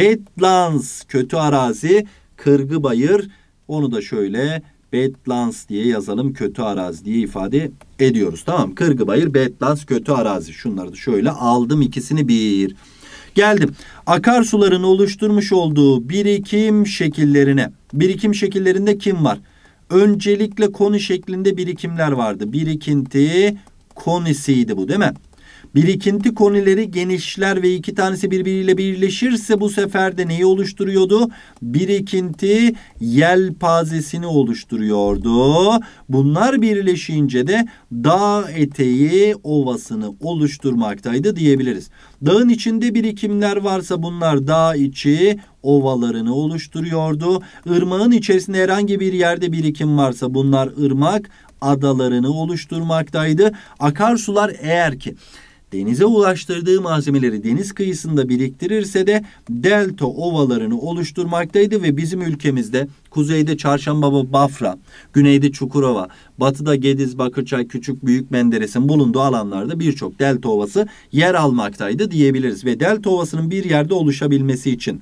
Badlands kötü arazi, Kırgıbayır onu da şöyle Badlands diye yazalım kötü arazi diye ifade ediyoruz. Tamam Kırgıbayır, Badlands kötü arazi şunları da şöyle aldım ikisini bir. Geldim akarsuların oluşturmuş olduğu birikim şekillerine. Birikim şekillerinde kim var? Öncelikle konu şeklinde birikimler vardı. Birikinti, konisiydi bu, değil mi? Birikinti konileri genişler ve iki tanesi birbiriyle birleşirse bu sefer de neyi oluşturuyordu? Birikinti yelpazesini oluşturuyordu. Bunlar birleşince de dağ eteği ovasını oluşturmaktaydı diyebiliriz. Dağın içinde birikimler varsa bunlar dağ içi ovalarını oluşturuyordu. Irmağın içerisinde herhangi bir yerde birikim varsa bunlar ırmak adalarını oluşturmaktaydı. Akarsular eğer ki denize ulaştırdığı malzemeleri deniz kıyısında biriktirirse de delta ovalarını oluşturmaktaydı ve bizim ülkemizde kuzeyde Çarşambaba, Bafra, güneyde Çukurova, batıda Gediz, Bakırçay, Küçük Büyük Menderes'in bulunduğu alanlarda birçok delta ovası yer almaktaydı diyebiliriz. Ve delta ovasının bir yerde oluşabilmesi için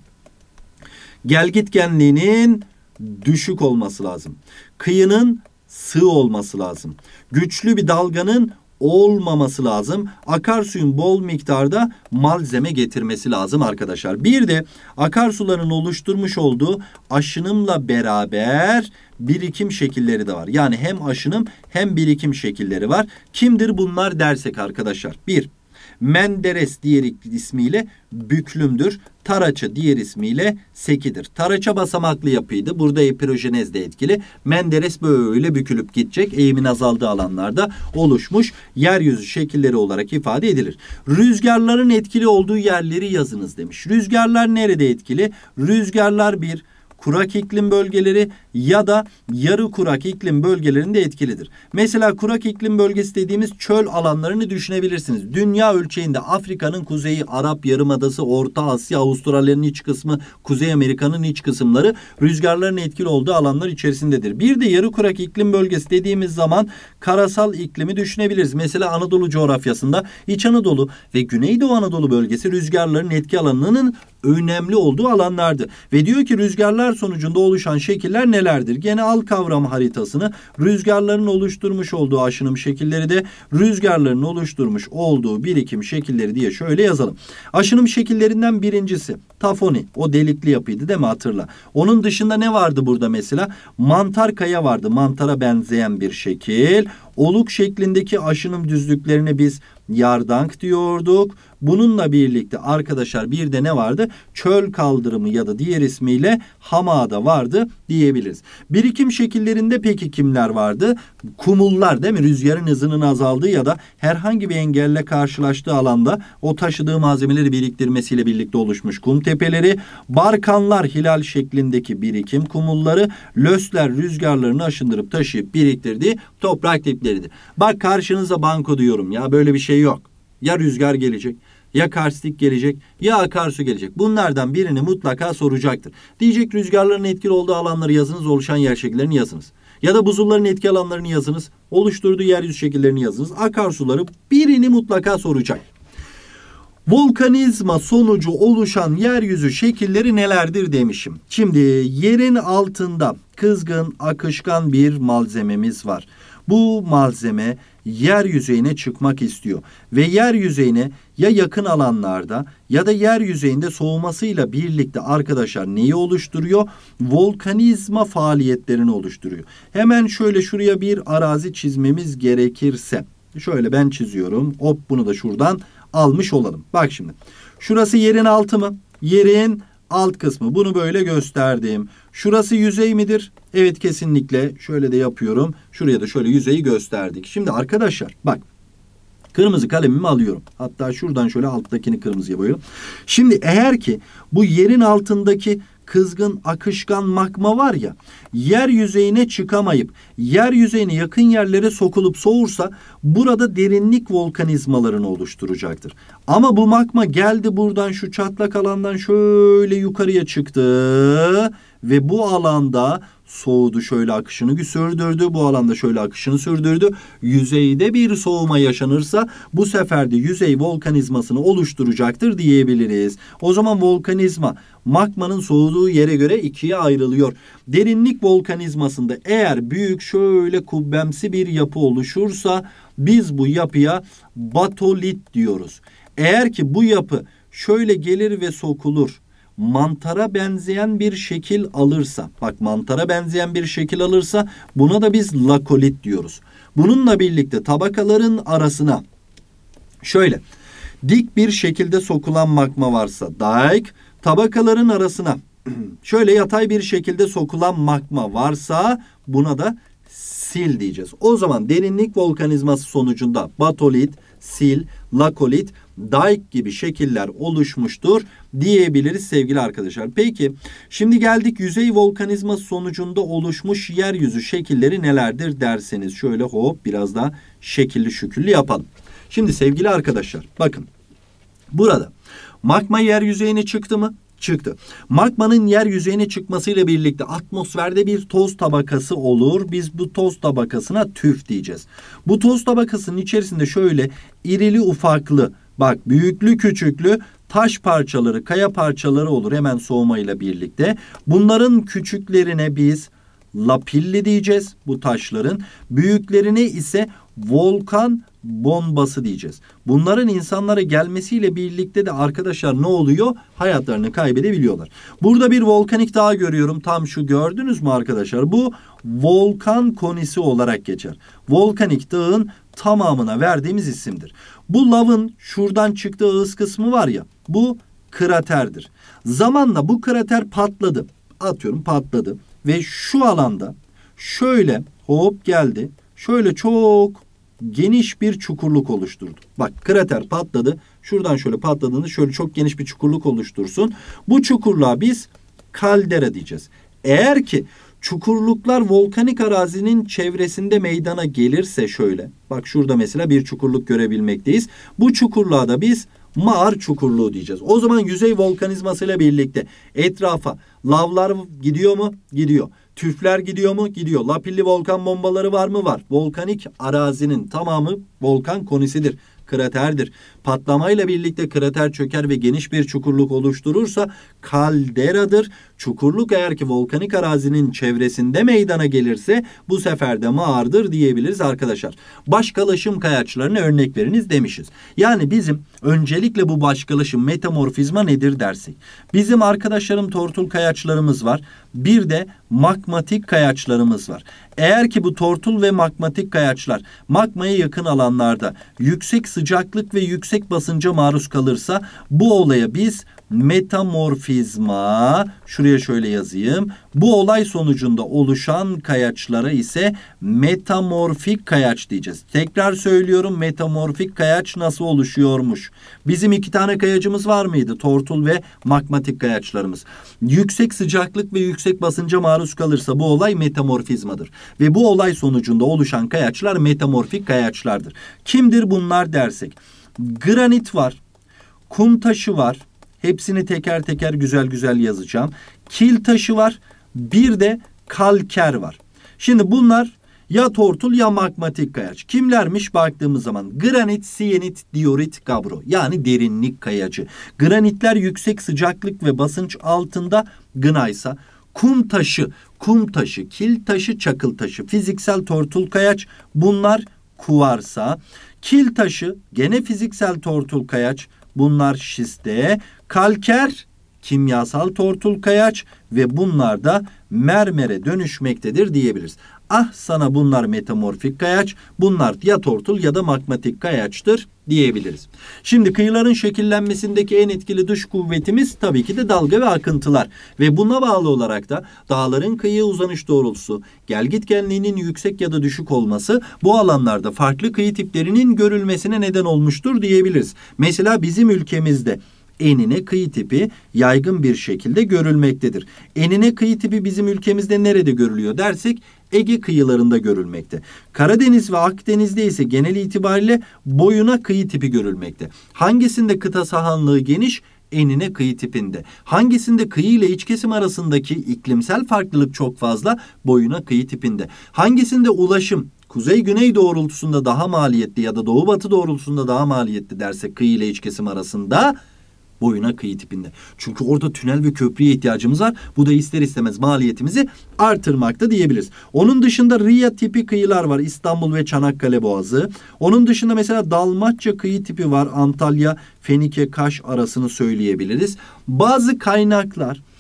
gelgitgenliğinin düşük olması lazım. Kıyının sığ olması lazım. Güçlü bir dalganın olmaması lazım. Akarsuyun bol miktarda malzeme getirmesi lazım arkadaşlar. Bir de akarsuların oluşturmuş olduğu aşınımla beraber birikim şekilleri de var. Yani hem aşınım hem birikim şekilleri var. Kimdir bunlar dersek arkadaşlar? Bir, Menderes diğer ismiyle büklümdür. Taraça diğer ismiyle sekidir. Taraça basamaklı yapıydı. Burada epirojenez de etkili. Menderes böyle bükülüp gidecek. Eğimin azaldığı alanlarda oluşmuş yeryüzü şekilleri olarak ifade edilir. Rüzgarların etkili olduğu yerleri yazınız demiş. Rüzgarlar nerede etkili? Rüzgarlar bir, kurak iklim bölgeleri ya da yarı kurak iklim bölgelerinde etkilidir. Mesela kurak iklim bölgesi dediğimiz çöl alanlarını düşünebilirsiniz. Dünya ölçeğinde Afrika'nın kuzeyi, Arap Yarımadası, Orta Asya, Avustralya'nın iç kısmı, Kuzey Amerika'nın iç kısımları rüzgarların etkili olduğu alanlar içerisindedir. Bir de yarı kurak iklim bölgesi dediğimiz zaman karasal iklimi düşünebiliriz. Mesela Anadolu coğrafyasında İç Anadolu ve Güneydoğu Anadolu bölgesi rüzgarların etki alanının önemli olduğu alanlardı. Ve diyor ki rüzgarlar sonucunda oluşan şekiller nelerdir? Gene al kavram haritasını. Rüzgarların oluşturmuş olduğu aşınım şekilleri de rüzgarların oluşturmuş olduğu birikim şekilleri diye şöyle yazalım. Aşınım şekillerinden birincisi tafoni. O delikli yapıydı değil mi, hatırla. Onun dışında ne vardı burada mesela? Mantar kaya vardı. Mantara benzeyen bir şekil. Oluk şeklindeki aşınım düzlüklerine biz yardank diyorduk. Bununla birlikte arkadaşlar bir de ne vardı? Çöl kaldırımı ya da diğer ismiyle hamada vardı diyebiliriz. Birikim şekillerinde peki kimler vardı? Kumullar değil mi? Rüzgarın hızının azaldığı ya da herhangi bir engelle karşılaştığı alanda o taşıdığı malzemeleri biriktirmesiyle birlikte oluşmuş kum tepeleri. Barkanlar hilal şeklindeki birikim kumulları. Lösler rüzgarlarını aşındırıp taşıyıp biriktirdiği toprak tipleridir. Bak karşınıza banko diyorum ya, böyle bir şey yok. Ya rüzgar gelecek, ya karstik gelecek, ya akarsu gelecek. Bunlardan birini mutlaka soracaktır. Diyecek rüzgarların etkili olduğu alanları yazınız, oluşan yer şekillerini yazınız. Ya da buzulların etki alanlarını yazınız, oluşturduğu yeryüzü şekillerini yazınız. Akarsuları birini mutlaka soracak. Volkanizma sonucu oluşan yeryüzü şekilleri nelerdir demişim. Şimdi yerin altında kızgın, akışkan bir malzememiz var. Bu malzeme yer yüzeyine çıkmak istiyor ve yer yüzeyine ya yakın alanlarda ya da yer yüzeyinde soğumasıyla birlikte arkadaşlar neyi oluşturuyor? Volkanizma faaliyetlerini oluşturuyor. Hemen şöyle şuraya bir arazi çizmemiz gerekirse, şöyle ben çiziyorum. Hop, bunu da şuradan almış olalım. Bak şimdi. Şurası yerin altı mı? Yerin alt kısmı. Bunu böyle gösterdim. Şurası yüzey midir? Evet, kesinlikle. Şöyle de yapıyorum. Şuraya da şöyle yüzeyi gösterdik. Şimdi arkadaşlar bak. Kırmızı kalemimi alıyorum. Hatta şuradan şöyle alttakini kırmızıya boyuyorum. Şimdi eğer ki bu yerin altındaki kızgın, akışkan magma var ya, yer yüzeyine çıkamayıp yer yüzeyine yakın yerlere sokulup soğursa burada derinlik volkanizmalarını oluşturacaktır. Ama bu magma geldi buradan şu çatlak alandan şöyle yukarıya çıktı ve bu alanda soğudu, şöyle akışını sürdürdü. Bu alanda şöyle akışını sürdürdü. Yüzeyde bir soğuma yaşanırsa bu sefer de yüzey volkanizmasını oluşturacaktır diyebiliriz. O zaman volkanizma magmanın soğuduğu yere göre ikiye ayrılıyor. Derinlik volkanizmasında eğer büyük şöyle kubbemsi bir yapı oluşursa biz bu yapıya batolit diyoruz. Eğer ki bu yapı şöyle gelir ve sokulur, mantara benzeyen bir şekil alırsa, bak mantara benzeyen bir şekil alırsa buna da biz lakolit diyoruz. Bununla birlikte tabakaların arasına şöyle dik bir şekilde sokulan magma varsa dike, tabakaların arasına şöyle yatay bir şekilde sokulan magma varsa buna da sil diyeceğiz. O zaman derinlik volkanizması sonucunda batolit, sil, lakolit, dike gibi şekiller oluşmuştur diyebiliriz sevgili arkadaşlar. Peki şimdi geldik yüzey volkanizması sonucunda oluşmuş yeryüzü şekilleri nelerdir derseniz şöyle hop biraz daha şekilli şüküllü yapalım. Şimdi sevgili arkadaşlar bakın burada magma yer yüzeyine çıktı mı? Çıktı. Magmanın yer yüzeyine çıkmasıyla birlikte atmosferde bir toz tabakası olur. Biz bu toz tabakasına tüf diyeceğiz. Bu toz tabakasının içerisinde şöyle irili ufaklı, bak büyüklü küçüklü taş parçaları, kaya parçaları olur hemen soğumayla birlikte. Bunların küçüklerine biz lapilli diyeceğiz bu taşların. Büyüklerine ise volkan bombası diyeceğiz. Bunların insanlara gelmesiyle birlikte de arkadaşlar ne oluyor? Hayatlarını kaybedebiliyorlar. Burada bir volkanik dağ görüyorum. Tam şu gördünüz mü arkadaşlar? Bu volkan konisi olarak geçer. Volkanik dağın tamamına verdiğimiz isimdir. Bu lavın şuradan çıktığı ığız kısmı var ya, bu kraterdir. Zamanla bu krater patladı. Atıyorum patladı. Ve şu alanda şöyle hop geldi. Şöyle çok geniş bir çukurluk oluşturdu. Bak krater patladı. Şuradan şöyle patladığında şöyle çok geniş bir çukurluk oluştursun. Bu çukurluğa biz kaldera diyeceğiz. Eğer ki çukurluklar volkanik arazinin çevresinde meydana gelirse şöyle. Bak şurada mesela bir çukurluk görebilmekteyiz. Bu çukurluğa da biz mağar çukurluğu diyeceğiz. O zaman yüzey volkanizmasıyla birlikte etrafa lavlar gidiyor mu? Gidiyor. Tüfler gidiyor mu? Gidiyor. Lapilli volkan bombaları var mı? Var. Volkanik arazinin tamamı volkan konisidir. Kraterdir. Patlamayla birlikte krater çöker ve geniş bir çukurluk oluşturursa kalderadır. Çukurluk eğer ki volkanik arazinin çevresinde meydana gelirse bu sefer de mağardır diyebiliriz arkadaşlar. Başkalaşım kayaçlarına örnek veriniz demişiz. Yani bizim öncelikle bu başkalaşım metamorfizma nedir dersek. Bizim arkadaşlarım tortul kayaçlarımız var. Bir de magmatik kayaçlarımız var. Eğer ki bu tortul ve magmatik kayaçlar magmaya yakın alanlarda yüksek sıcaklık ve yüksek basınca maruz kalırsa bu olaya biz metamorfizma, şuraya şöyle yazayım. Bu olay sonucunda oluşan kayaçlara ise metamorfik kayaç diyeceğiz. Tekrar söylüyorum, metamorfik kayaç nasıl oluşuyormuş? Bizim iki tane kayacımız var mıydı? Tortul ve magmatik kayaçlarımız. Yüksek sıcaklık ve yüksek basınca maruz kalırsa bu olay metamorfizmadır. Ve bu olay sonucunda oluşan kayaçlar metamorfik kayaçlardır. Kimdir bunlar dersek? Granit var, kum taşı var. Hepsini teker teker güzel güzel yazacağım. Kil taşı var. Bir de kalker var. Şimdi bunlar ya tortul ya magmatik kayaç. Kimlermiş baktığımız zaman? Granit, siyenit, diorit, gabro. Yani derinlik kayacı. Granitler yüksek sıcaklık ve basınç altında gnaysa, kum taşı, kum taşı, kil taşı, çakıl taşı, fiziksel tortul kayaç, bunlar kuvarsa, kil taşı gene fiziksel tortul kayaç, bunlar şiste, kalker kimyasal tortul kayaç ve bunlar da mermere dönüşmektedir diyebiliriz. Ah sana bunlar metamorfik kayaç, bunlar ya tortul ya da magmatik kayaçtır diyebiliriz. Şimdi kıyıların şekillenmesindeki en etkili dış kuvvetimiz tabii ki de dalga ve akıntılar. Ve buna bağlı olarak da dağların kıyıya uzanış doğrultusu, gelgitgenliğinin yüksek ya da düşük olması bu alanlarda farklı kıyı tiplerinin görülmesine neden olmuştur diyebiliriz. Mesela bizim ülkemizde enine kıyı tipi yaygın bir şekilde görülmektedir. Enine kıyı tipi bizim ülkemizde nerede görülüyor dersek Ege kıyılarında görülmekte. Karadeniz ve Akdeniz'de ise genel itibariyle boyuna kıyı tipi görülmekte. Hangisinde kıta sahanlığı geniş? Enine kıyı tipinde. Hangisinde kıyı ile iç kesim arasındaki iklimsel farklılık çok fazla? Boyuna kıyı tipinde. Hangisinde ulaşım kuzey-güney doğrultusunda daha maliyetli ya da doğu-batı doğrultusunda daha maliyetli dersek kıyı ile iç kesim arasında? Boyuna kıyı tipinde. Çünkü orada tünel ve köprüye ihtiyacımız var. Bu da ister istemez maliyetimizi artırmakta diyebiliriz. Onun dışında Riya tipi kıyılar var. İstanbul ve Çanakkale Boğazı. Onun dışında mesela Dalmatça kıyı tipi var. Antalya, Fenike, Kaş arasını söyleyebiliriz. Bazı kaynaklar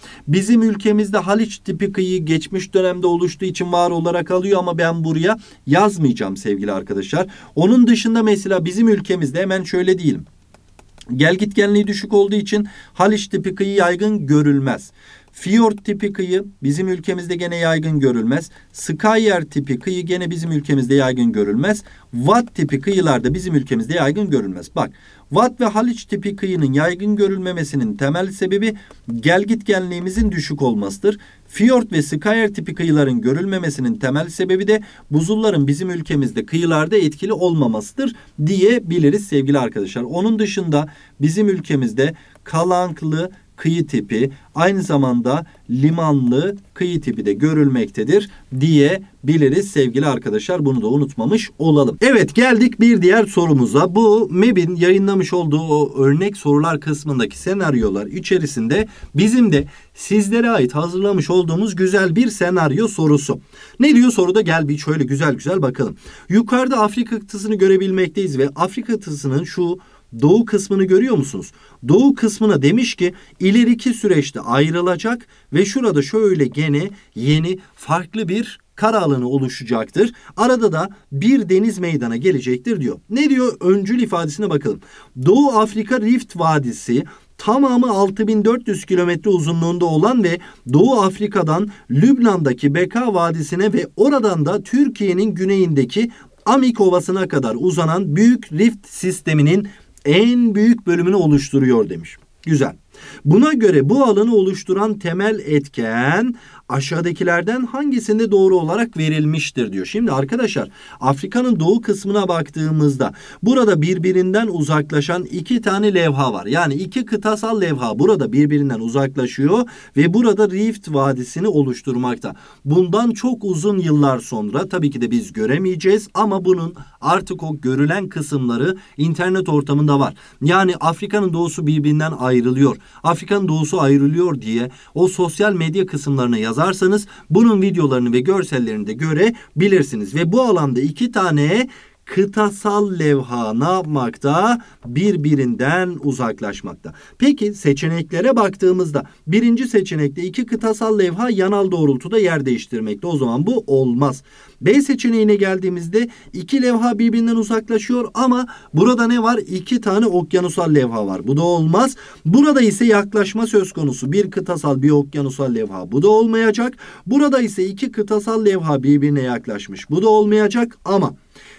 Bizim ülkemizde Haliç tipi kıyı geçmiş dönemde oluştuğu için var olarak alıyor ama ben buraya yazmayacağım sevgili arkadaşlar. Onun dışında mesela bizim ülkemizde hemen şöyle diyelim. Gelgitgenliği düşük olduğu için Haliç tipi kıyı yaygın görülmez. Fiyort tipi kıyı bizim ülkemizde gene yaygın görülmez. Skyer tipi kıyı gene bizim ülkemizde yaygın görülmez. Watt tipi kıyılar da bizim ülkemizde yaygın görülmez. Bak, Watt ve Haliç tipi kıyının yaygın görülmemesinin temel sebebi gelgitgenliğimizin düşük olmasıdır. Fiyort ve Skyer tipi kıyıların görülmemesinin temel sebebi de buzulların bizim ülkemizde kıyılarda etkili olmamasıdır diyebiliriz sevgili arkadaşlar. Onun dışında bizim ülkemizde kalanklı kıyı tipi, aynı zamanda limanlı kıyı tipi de görülmektedir diyebiliriz sevgili arkadaşlar. Bunu da unutmamış olalım. Evet, geldik bir diğer sorumuza. Bu M E B'in yayınlamış olduğu o örnek sorular kısmındaki senaryolar içerisinde bizim de sizlere ait hazırlamış olduğumuz güzel bir senaryo sorusu. Ne diyor soruda? Gel bir şöyle güzel güzel bakalım. Yukarıda Afrika kıtasını görebilmekteyiz ve Afrika kıtasının şu doğu kısmını görüyor musunuz? Doğu kısmına demiş ki ileriki süreçte ayrılacak ve şurada şöyle gene yeni farklı bir kara alanı oluşacaktır. Arada da bir deniz meydana gelecektir diyor. Ne diyor? Öncül ifadesine bakalım. Doğu Afrika Rift Vadisi tamamı altı bin dört yüz kilometre uzunluğunda olan ve Doğu Afrika'dan Lübnan'daki Beka Vadisi'ne ve oradan da Türkiye'nin güneyindeki Amik Ovası'na kadar uzanan büyük rift sisteminin en büyük bölümünü oluşturuyor demiş. Güzel. Buna göre bu alanı oluşturan temel etken aşağıdakilerden hangisinde doğru olarak verilmiştir diyor. Şimdi arkadaşlar, Afrika'nın doğu kısmına baktığımızda burada birbirinden uzaklaşan iki tane levha var. Yani iki kıtasal levha burada birbirinden uzaklaşıyor ve burada Rift Vadisi'ni oluşturmakta. Bundan çok uzun yıllar sonra tabii ki de biz göremeyeceğiz ama bunun artık o görülen kısımları internet ortamında var. Yani Afrika'nın doğusu birbirinden ayrılıyor. Afrika'nın doğusu ayrılıyor diye o sosyal medya kısımlarına yazarsanız bunun videolarını ve görsellerini de görebilirsiniz. Ve bu alanda iki tane kıtasal levha ne yapmakta? Birbirinden uzaklaşmakta. Peki seçeneklere baktığımızda birinci seçenekte iki kıtasal levha yanal doğrultuda yer değiştirmekte. O zaman bu olmaz. B seçeneğine geldiğimizde iki levha birbirinden uzaklaşıyor ama burada ne var? İki tane okyanusal levha var. Bu da olmaz. Burada ise yaklaşma söz konusu. Bir kıtasal bir okyanusal levha. Bu da olmayacak. Burada ise iki kıtasal levha birbirine yaklaşmış. Bu da olmayacak ama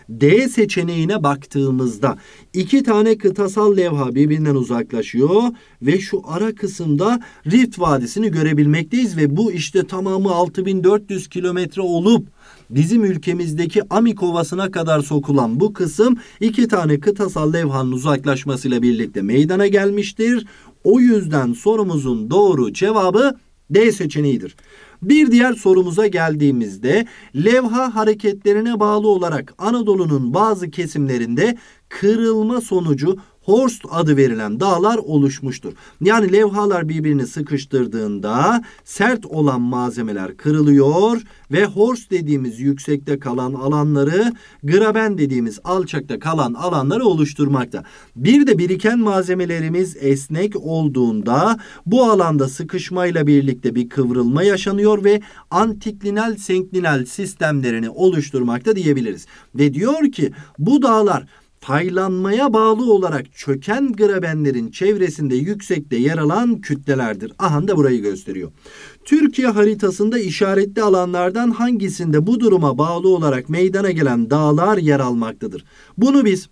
D seçeneğine baktığımızda iki tane kıtasal levha birbirinden uzaklaşıyor ve şu ara kısımda Rift Vadisi'ni görebilmekteyiz ve bu işte tamamı altı bin dört yüz kilometre olup bizim ülkemizdeki Amik Ovası'na kadar sokulan bu kısım iki tane kıtasal levhanın uzaklaşmasıyla birlikte meydana gelmiştir. O yüzden sorumuzun doğru cevabı D seçeneğidir. Bir diğer sorumuza geldiğimizde levha hareketlerine bağlı olarak Anadolu'nun bazı kesimlerinde kırılma sonucu Horst adı verilen dağlar oluşmuştur. Yani levhalar birbirini sıkıştırdığında sert olan malzemeler kırılıyor ve Horst dediğimiz yüksekte kalan alanları, Graben dediğimiz alçakta kalan alanları oluşturmakta. Bir de biriken malzemelerimiz esnek olduğunda bu alanda sıkışmayla birlikte bir kıvrılma yaşanıyor ve antiklinal senklinal sistemlerini oluşturmakta diyebiliriz. Ve diyor ki bu dağlar paylanmaya bağlı olarak çöken grabenlerin çevresinde yüksekte yer alan kütlelerdir. Aha da burayı gösteriyor. Türkiye haritasında işaretli alanlardan hangisinde bu duruma bağlı olarak meydana gelen dağlar yer almaktadır? Bunu biz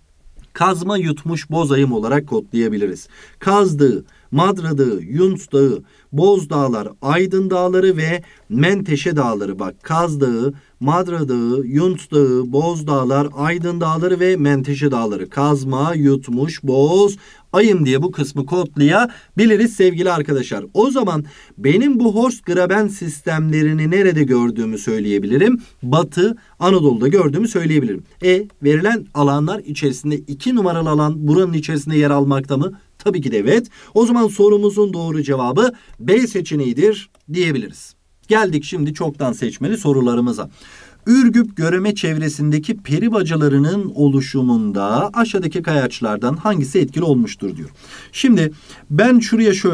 kazma yutmuş bozayım olarak kodlayabiliriz. Kaz Dağı, Madra Dağı, Yunt Dağı, Boz Dağlar, Aydın Dağları ve Menteşe Dağları. Bak, Kaz Dağı, Madra Dağı, Yunt Dağı, Boz Dağlar, Aydın Dağları ve Menteşe Dağları. Kazma, yutmuş, boz, ayım diye bu kısmı kodlayabiliriz sevgili arkadaşlar. O zaman benim bu Horst Graben sistemlerini nerede gördüğümü söyleyebilirim. Batı Anadolu'da gördüğümü söyleyebilirim. E verilen alanlar içerisinde iki numaralı alan buranın içerisinde yer almakta mı? Tabii ki de evet. O zaman sorumuzun doğru cevabı B seçeneğidir diyebiliriz. Geldik şimdi çoktan seçmeli sorularımıza. Ürgüp Göreme çevresindeki peri bacalarının oluşumunda aşağıdaki kayaçlardan hangisi etkili olmuştur diyor. Şimdi ben şuraya şöyle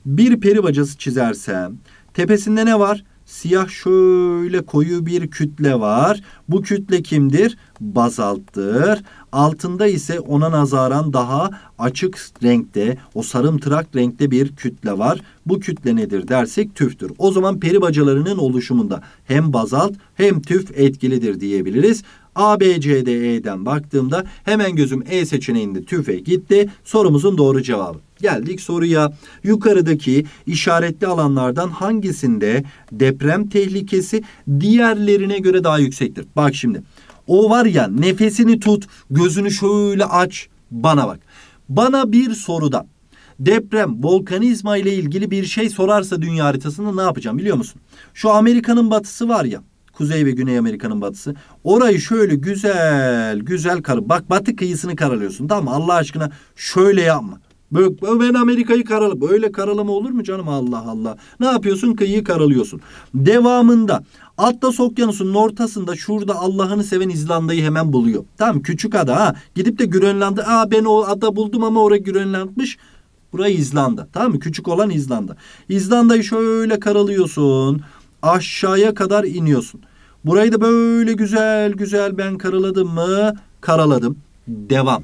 Bir peri bacası çizersem tepesinde ne var? Siyah şöyle koyu bir kütle var. Bu kütle kimdir? Bazalttır. Altında ise ona nazaran daha açık renkte, o sarımtırak renkte bir kütle var. Bu kütle nedir dersek tüftür. O zaman peri bacalarının oluşumunda hem bazalt hem tüf etkilidir diyebiliriz. A, B, C, D, E'den baktığımda hemen gözüm E seçeneğinde tüfe gitti. Sorumuzun doğru cevabı. Geldik soruya. Yukarıdaki işaretli alanlardan hangisinde deprem tehlikesi diğerlerine göre daha yüksektir? Bak şimdi. O var ya, nefesini tut, gözünü şöyle aç, bana bak. Bana bir soruda deprem, volkanizma ile ilgili bir şey sorarsa dünya haritasında ne yapacağım biliyor musun? Şu Amerika'nın batısı var ya, Kuzey ve Güney Amerika'nın batısı. Orayı şöyle güzel güzel kar. Bak, batı kıyısını karalıyorsun, tamam mı? Allah aşkına şöyle yapma. Böyle, ben Amerika'yı karalı. Böyle karalama olur mu canım? Allah Allah. Ne yapıyorsun? Kıyıyı karalıyorsun. Devamında Atlas Okyanusu'nun ortasında şurada Allah'ını seven İzlanda'yı hemen buluyor. Tamam, küçük ada ha. Gidip de Grönland'ı, aa ben o ada buldum ama oraya Grönland'mış. Burayı İzlanda. Tamam mı? Küçük olan İzlanda. İzlanda'yı şöyle karalıyorsun. Aşağıya kadar iniyorsun. Burayı da böyle güzel güzel ben karaladım mı? Karaladım. Devam.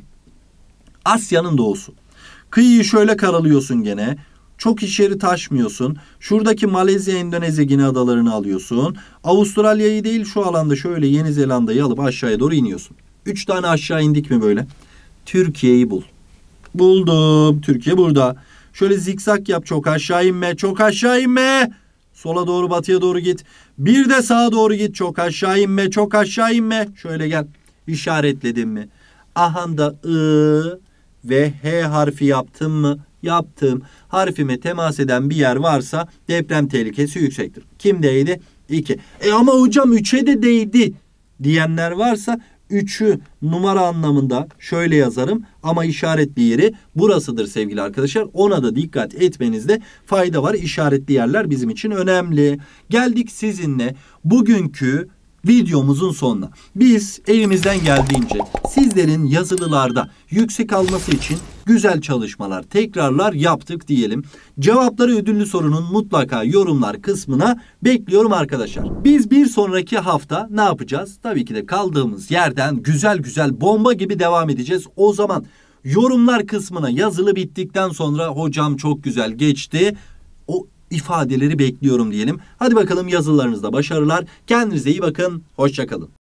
Asya'nın doğusu. Kıyıyı şöyle karalıyorsun gene. Çok içeri taşmıyorsun. Şuradaki Malezya, Endonezya, Gine adalarını alıyorsun. Avustralya'yı değil, şu alanda şöyle Yeni Zelanda'yı alıp aşağıya doğru iniyorsun. Üç tane aşağı indik mi böyle? Türkiye'yi bul. Buldum. Türkiye burada. Şöyle zikzak yap. Çok aşağı inme. Çok aşağı inme. Sola doğru, batıya doğru git. Bir de sağa doğru git. Çok aşağı inme. Çok aşağı inme. Şöyle gel. İşaretledim mi? Ahanda I ve H harfi yaptım mı? Yaptım. Harfime temas eden bir yer varsa deprem tehlikesi yüksektir. Kimdeydi? iki. E ama hocam üçe de değdi diyenler varsa üçü numara anlamında şöyle yazarım ama işaretli yeri burasıdır sevgili arkadaşlar. Ona da dikkat etmenizde fayda var. İşaretli yerler bizim için önemli. Geldik sizinle bugünkü videomuzun sonuna. Biz elimizden geldiğince sizlerin yazılılarda yüksek alması için güzel çalışmalar, tekrarlar yaptık diyelim. Cevapları ödüllü sorunun mutlaka yorumlar kısmına bekliyorum arkadaşlar. Biz bir sonraki hafta ne yapacağız? Tabii ki de kaldığımız yerden güzel güzel bomba gibi devam edeceğiz. O zaman yorumlar kısmına yazılı bittikten sonra hocam çok güzel geçti, o ifadeleri bekliyorum diyelim. Hadi bakalım, yazılarınızda başarılar. Kendinize iyi bakın. Hoşça kalın.